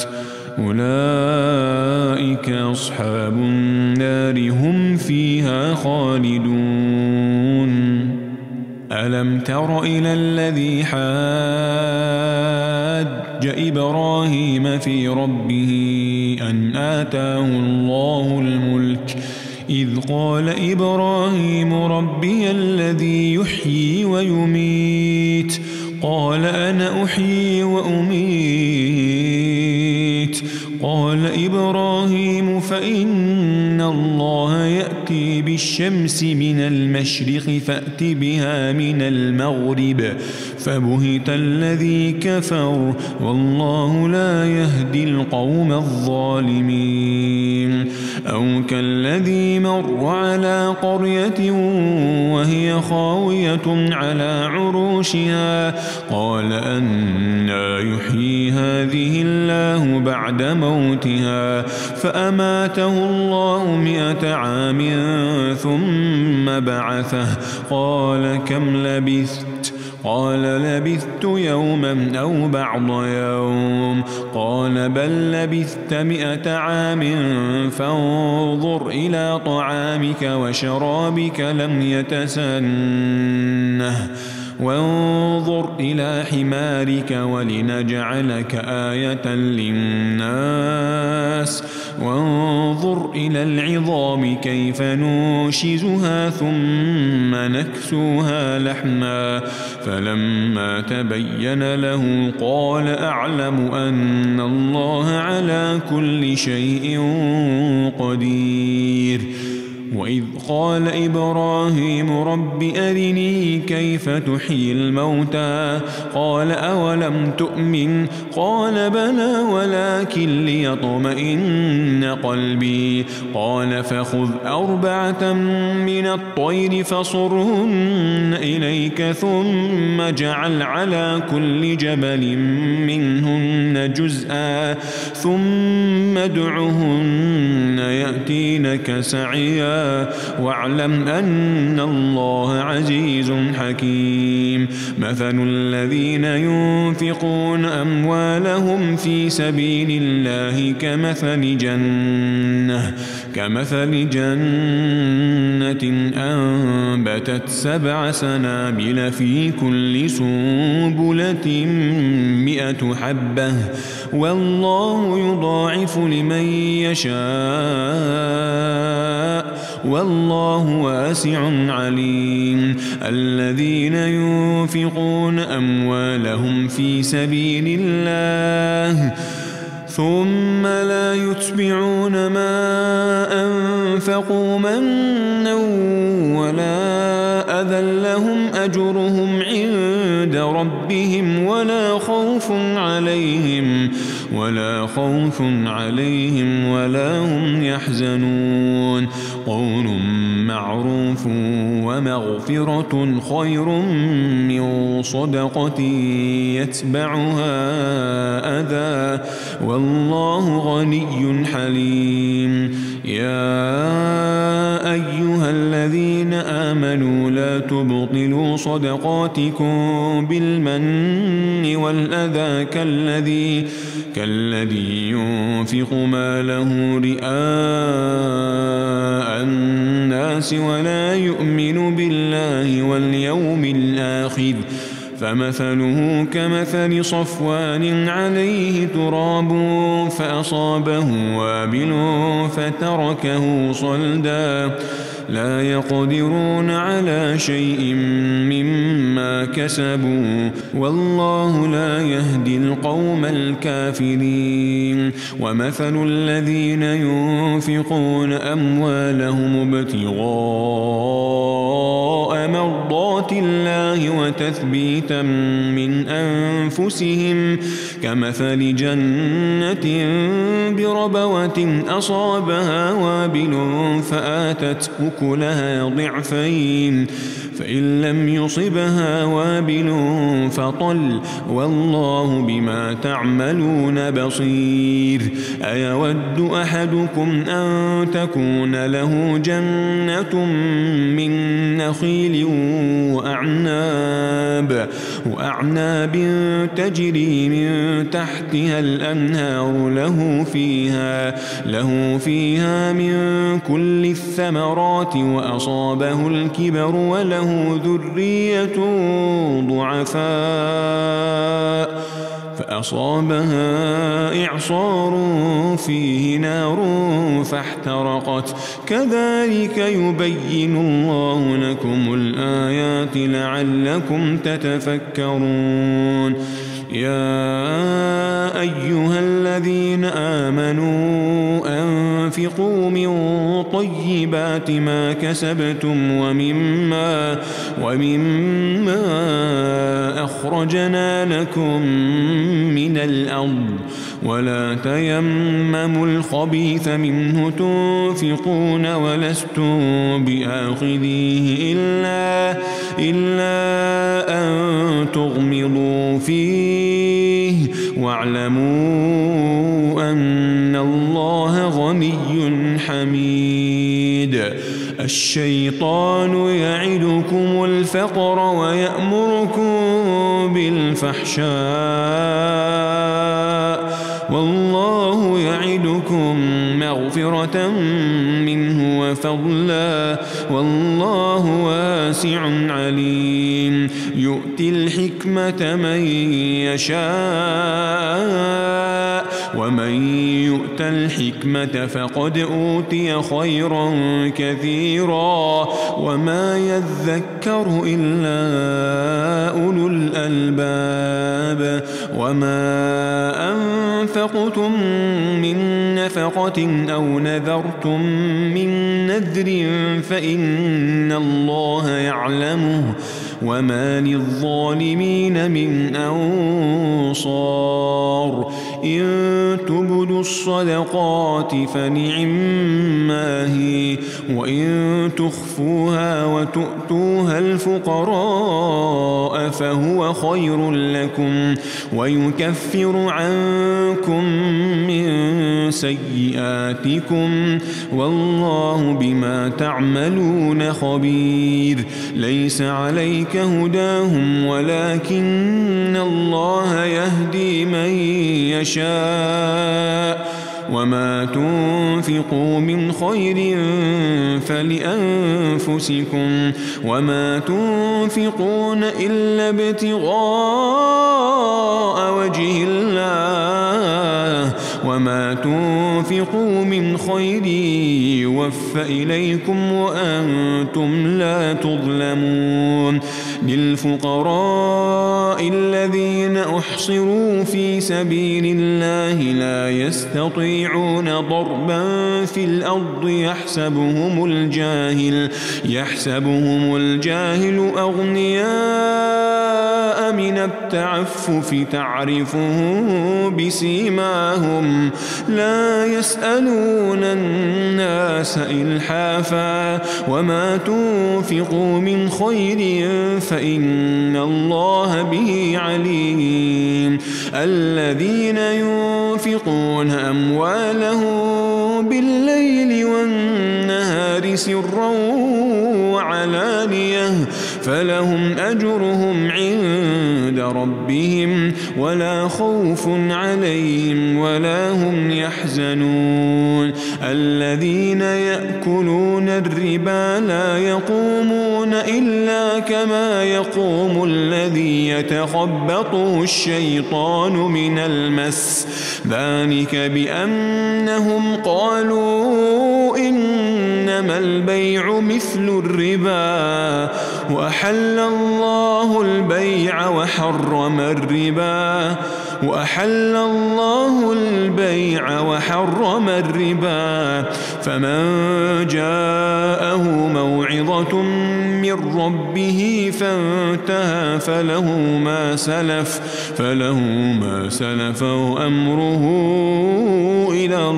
أولئك أصحاب النار هم فيها خالدون. ألم تر إلى الذي حاج إبراهيم في ربه أن آتاه الله الملك إذ قال إبراهيم ربي الذي يحيي ويميت قال أنا أحيي وأميت قال إبراهيم فإن الله يأتي بالشمس من المشرق فأت بها من المغرب فبهت الذي كفر والله لا يهدي القوم الظالمين أو كالذي مر على قرية وهي خاوية على عروشها قال أنى يحيي هذه الله بعد موتها فأماته الله مئة عام ثم بعثه قال كم لبثت قال لبثت يوما أو بعض يوم قال بل لبثت مئة عام فانظر إلى طعامك وشرابك لم يتسنه وانظر إلى حمارك ولنجعلك آية للناس وانظر إلى العظام كيف ننشزها ثم نكسوها لحما فلما تبين له قال أعلم أن الله على كل شيء قدير وإذ قال إبراهيم رب أرني كيف تحيي الموتى قال أولم تؤمن قال بلى ولكن ليطمئن قلبي قال فخذ أربعة من الطير فصرهن إليك ثم اجعل على كل جبل منهن جزءا ثم ادعهن يأتينك سعيا واعلم أن الله عزيز حكيم مثل الذين ينفقون أموالهم في سبيل الله كمثل جنة كمثل جنة أنبتت سبع سنابل في كل سنبلة مئة حبة والله يضاعف لمن يشاء والله واسع عليم الذين ينفقون أموالهم في سبيل الله ثم لا يتبعون ما أنفقوا منا ولا أذى لهم أجرهم عند ربهم ولا خوف عليهم ولا خوف عليهم ولا هم يحزنون قول معروف ومغفرة خير من صدقة يتبعها أذى والله غني حليم يا أيها الذين آمنوا لا تبطلوا صدقاتكم بالمن والأذى كالذي كالذي ينفق ماله رئاء الناس ولا يؤمن بالله واليوم الآخر فمثله كمثل صفوان عليه تراب فأصابه وابل فتركه صلدا لا يقدرون على شيء مما كسبوا والله لا يهدي القوم الكافرين ومثل الذين ينفقون أموالهم ابتغاء مرضات الله وتثبيتا من أنفسهم كمثل جنة بربوة أصابها وابل فآتت أكلها ضعفين فإن لم يصبها وابل فطل والله بما تعملون بصير أيود أحدكم أن تكون له جنة من نخيل وأعناب وأعناب تجري من تحتها الأنهار له فيها له فيها من كل الثمرات وأصابه الكبر وله له ذرية ضعفاء فأصابها إعصار فيه نار فاحترقت كذلك يبين الله لكم الآيات لعلكم تتفكرون. يا أيها الذين آمنوا أنفقوا من طيبات ما كسبتم ومما, ومما أخرجنا لكم من الأرض ولا تيمموا الخبيث منه تنفقون ولستم بآخذيه إلا, إلا أن تغمضوا فيه واعلموا أن الله غني حميد. الشيطان يعدكم الفقر ويأمركم بالفحشاء والله يعدكم مغفرة منه وفضلا والله واسع عليم. يؤتي الحكمة من يشاء ومن يؤت الحكمة فقد أوتي خيرا كثيرا وما يذكر إلا أولو الألباب. وما أنفقتم من نفقة أو نذرتم من نذر فإن الله يعلمه وما للظالمين من أنصار. إن تبدوا الصدقات فنعما هي وإن تخفوها وتؤتوها الفقراء فهو خير لكم ويكفر عنكم من سيئاتكم والله بما تعملون خبير. ليس عليك هداهم ولكن الله يهدي من يشاء وما تنفقوا من خير فلأنفسكم وما تنفقون إلا ابتغاء وجه الله وما تنفقوا من خير يوفى إليكم وأنتم لا تظلمون. للفقراء الذين أحصروا في سبيل الله لا يستطيعون ضربا في الأرض يحسبهم الجاهل يحسبهم الجاهل أغنياء من التعفف تعرفهم بسيماهم لا يسألون الناس إلحافا وما تنفقوا من خير فإن الله به عليم. الذين ينفقون أموالهم بالليل والنهار سرا وعلانية فلهم أجرهم عند ربهم ولا خوف عليهم ولا هم يحزنون. الذين يأكلون الربا لا يقومون إلا كما يقوم الذي يتخبطه الشيطان من المس ذلك بأنهم قالوا إنما البيع مثل الربا وأحل الله البيع وحرم الربا وأحل الله البيع وحرم الربا فمن جاءه موعظة من ربه فانتهى فله ما سلف فله ما سلف وأمره إلى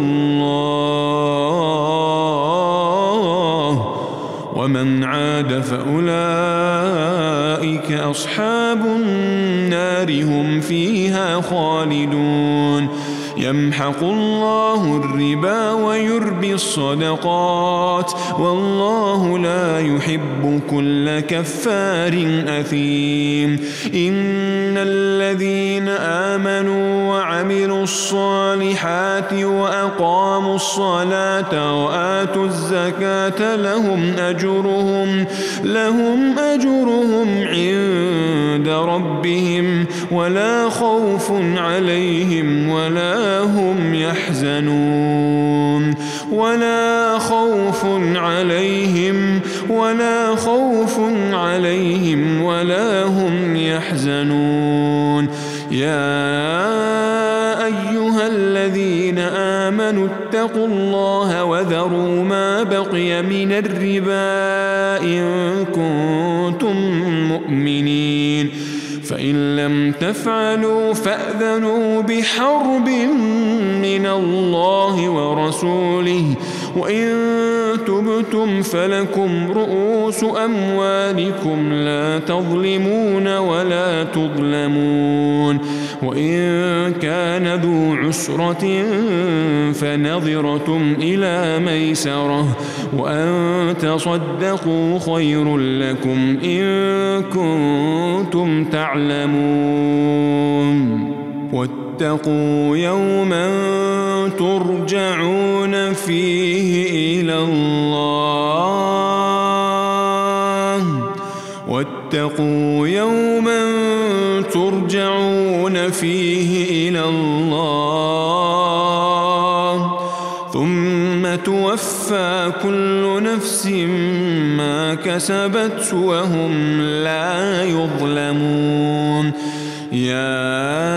الله ومن عاد فأولئك أولئك أصحاب النار هم فيها خالدون يمحق الله الربا ويربي الصدقات والله لا يحب كل كفار أثيم إن الذين آمنوا وعملوا الصالحات وأقاموا الصلاة وآتوا الزكاة لهم أجرهم لهم أجرهم عند ربهم ولا خوف عليهم ولا هم يحزنون ولا خوف عليهم ولا خوف عليهم ولا هم يحزنون يا أيها الذين آمنوا اتقوا الله وذروا ما بقي من الربا إن كنتم مؤمنين فإن لم تفعلوا فأذنوا بحرب من الله ورسوله وإن تبتم فلكم رؤوس أموالكم لا تظلمون ولا تظلمون وإن كان ذو عسرة فنظرة إلى ميسرة وأن تصدقوا خير لكم إن كنتم تعلمون واتقوا يوما ترجعون فيه إلى الله واتقوا يوما ترجعون فيه إلى الله ثم توفى كل نفس ما كسبت وهم لا يظلمون يا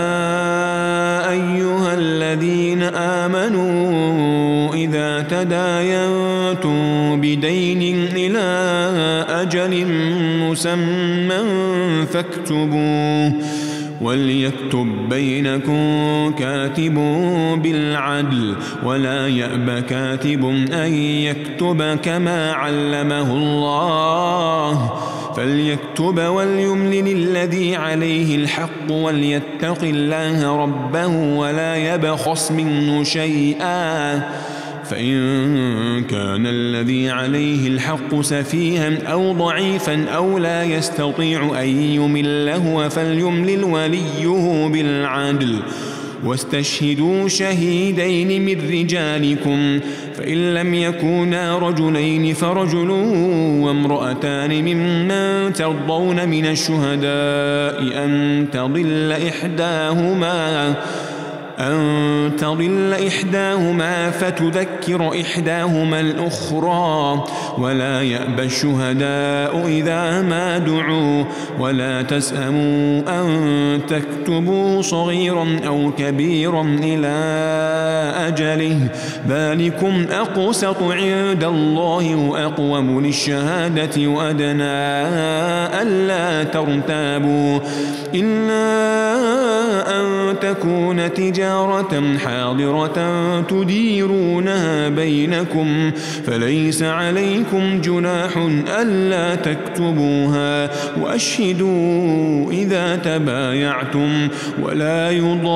أيها الذين آمنوا إذا تداينتم بدين إلى أجل مسمى فاكتبوه وليكتب بينكم كاتب بالعدل ولا يأب كاتب أن يكتب كما علمه الله فليكتب وليملل الذي عليه الحق وليتق الله ربه ولا يبخس منه شيئا فإن كان الذي عليه الحق سفيها أو ضعيفا أو لا يستطيع أن يمله فليملل وليه بالعدل واستشهدوا شهيدين من رجالكم فإن لم يكونا رجلين فرجل وامرأتان ممن ترضون من الشهداء أن تضل إحداهما أن تضل إحداهما فتذكر إحداهما الأخرى ولا يأبى الشهداء إذا ما دعوا ولا تسأموا أن تكتبوا صغيرا أو كبيرا إلى أجله ذلكم أقسط عند الله وأقوم للشهادة وأدنى ألا ترتابوا إلا أن تكون تجارة حاضرة تديرونها بينكم فليس عليكم جناح ألا تكتبوها وأشهدوا إذا تبايعتم ولا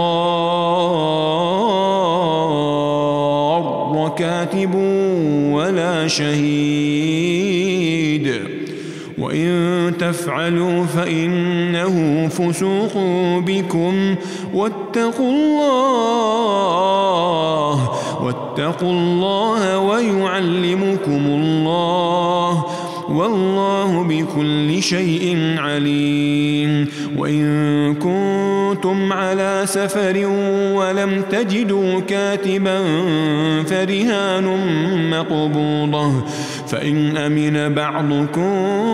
يضار كاتب ولا شهيد وإن تفعلوا فإنه فسوق بكم واتقوا الله واتقوا الله ويعلمكم الله والله بكل شيء عليم وإن كنتم على سفر ولم تجدوا كاتبا فرهان مقبوضة فإن أمن بعضكم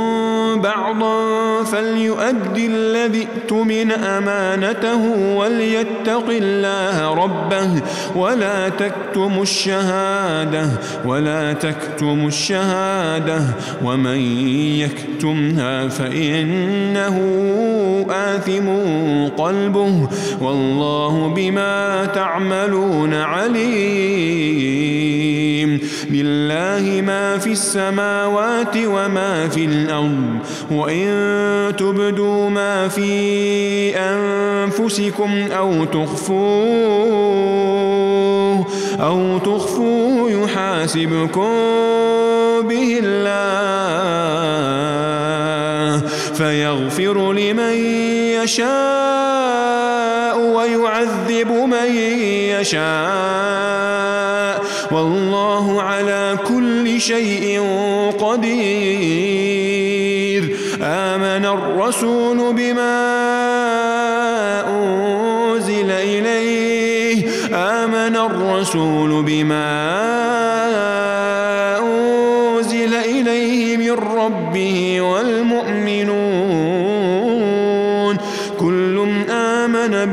بعضا فليؤدي الذي اؤتمن أمانته وليتق الله ربه ولا تكتموا الشهادة ولا تكتموا الشهادة ومن يكتمها فإنه آثم قلبه والله بما تعملون عليم لله ما في السماوات وما في الأرض وإن تبدوا ما في أنفسكم أو تخفوه أو تخفوه يحاسبكم به الله فيغفر لمن يشاء ويعذب من يشاء والله على كل شيء قدير. آمن الرسول بما أنزل إليه آمن الرسول بما أنزل إليه من ربه والمؤمنون كل آمن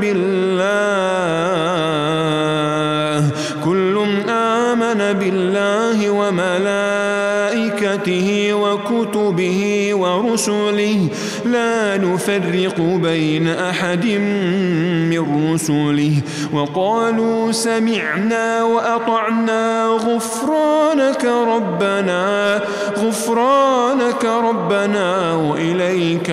بالله كل آمن بالله وملائكته وكتبه ورسله لا نفرق بين أحد من رسله وقالوا سمعنا وأطعنا غفرانك ربنا غفرانك ربنا وإليك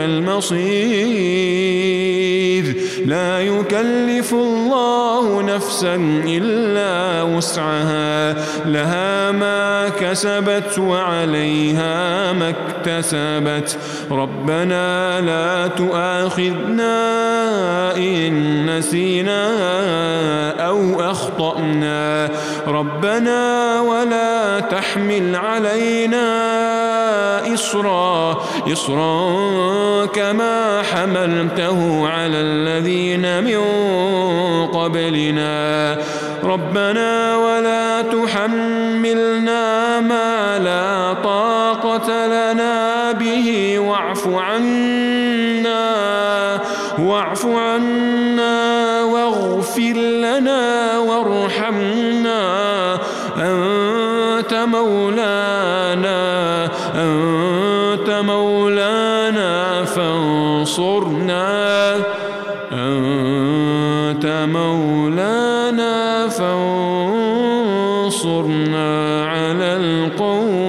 المصير. لا يكلف الله نفسا إلا وسعها لها ما كسبت وعليها ما اكتسبت ربنا لا تؤاخذنا إن نسينا أو أخطأنا ربنا ولا تحمل علينا إصرا إصرا كما حملته على الذين من قبلنا ربنا ولا تحملنا ما لا طاقة لنا به واعف عنا واعف عنا واغفر لنا وارحمنا أنت مولانا أنت مولانا فانصرنا أنت مولانا فانصرنا على القوم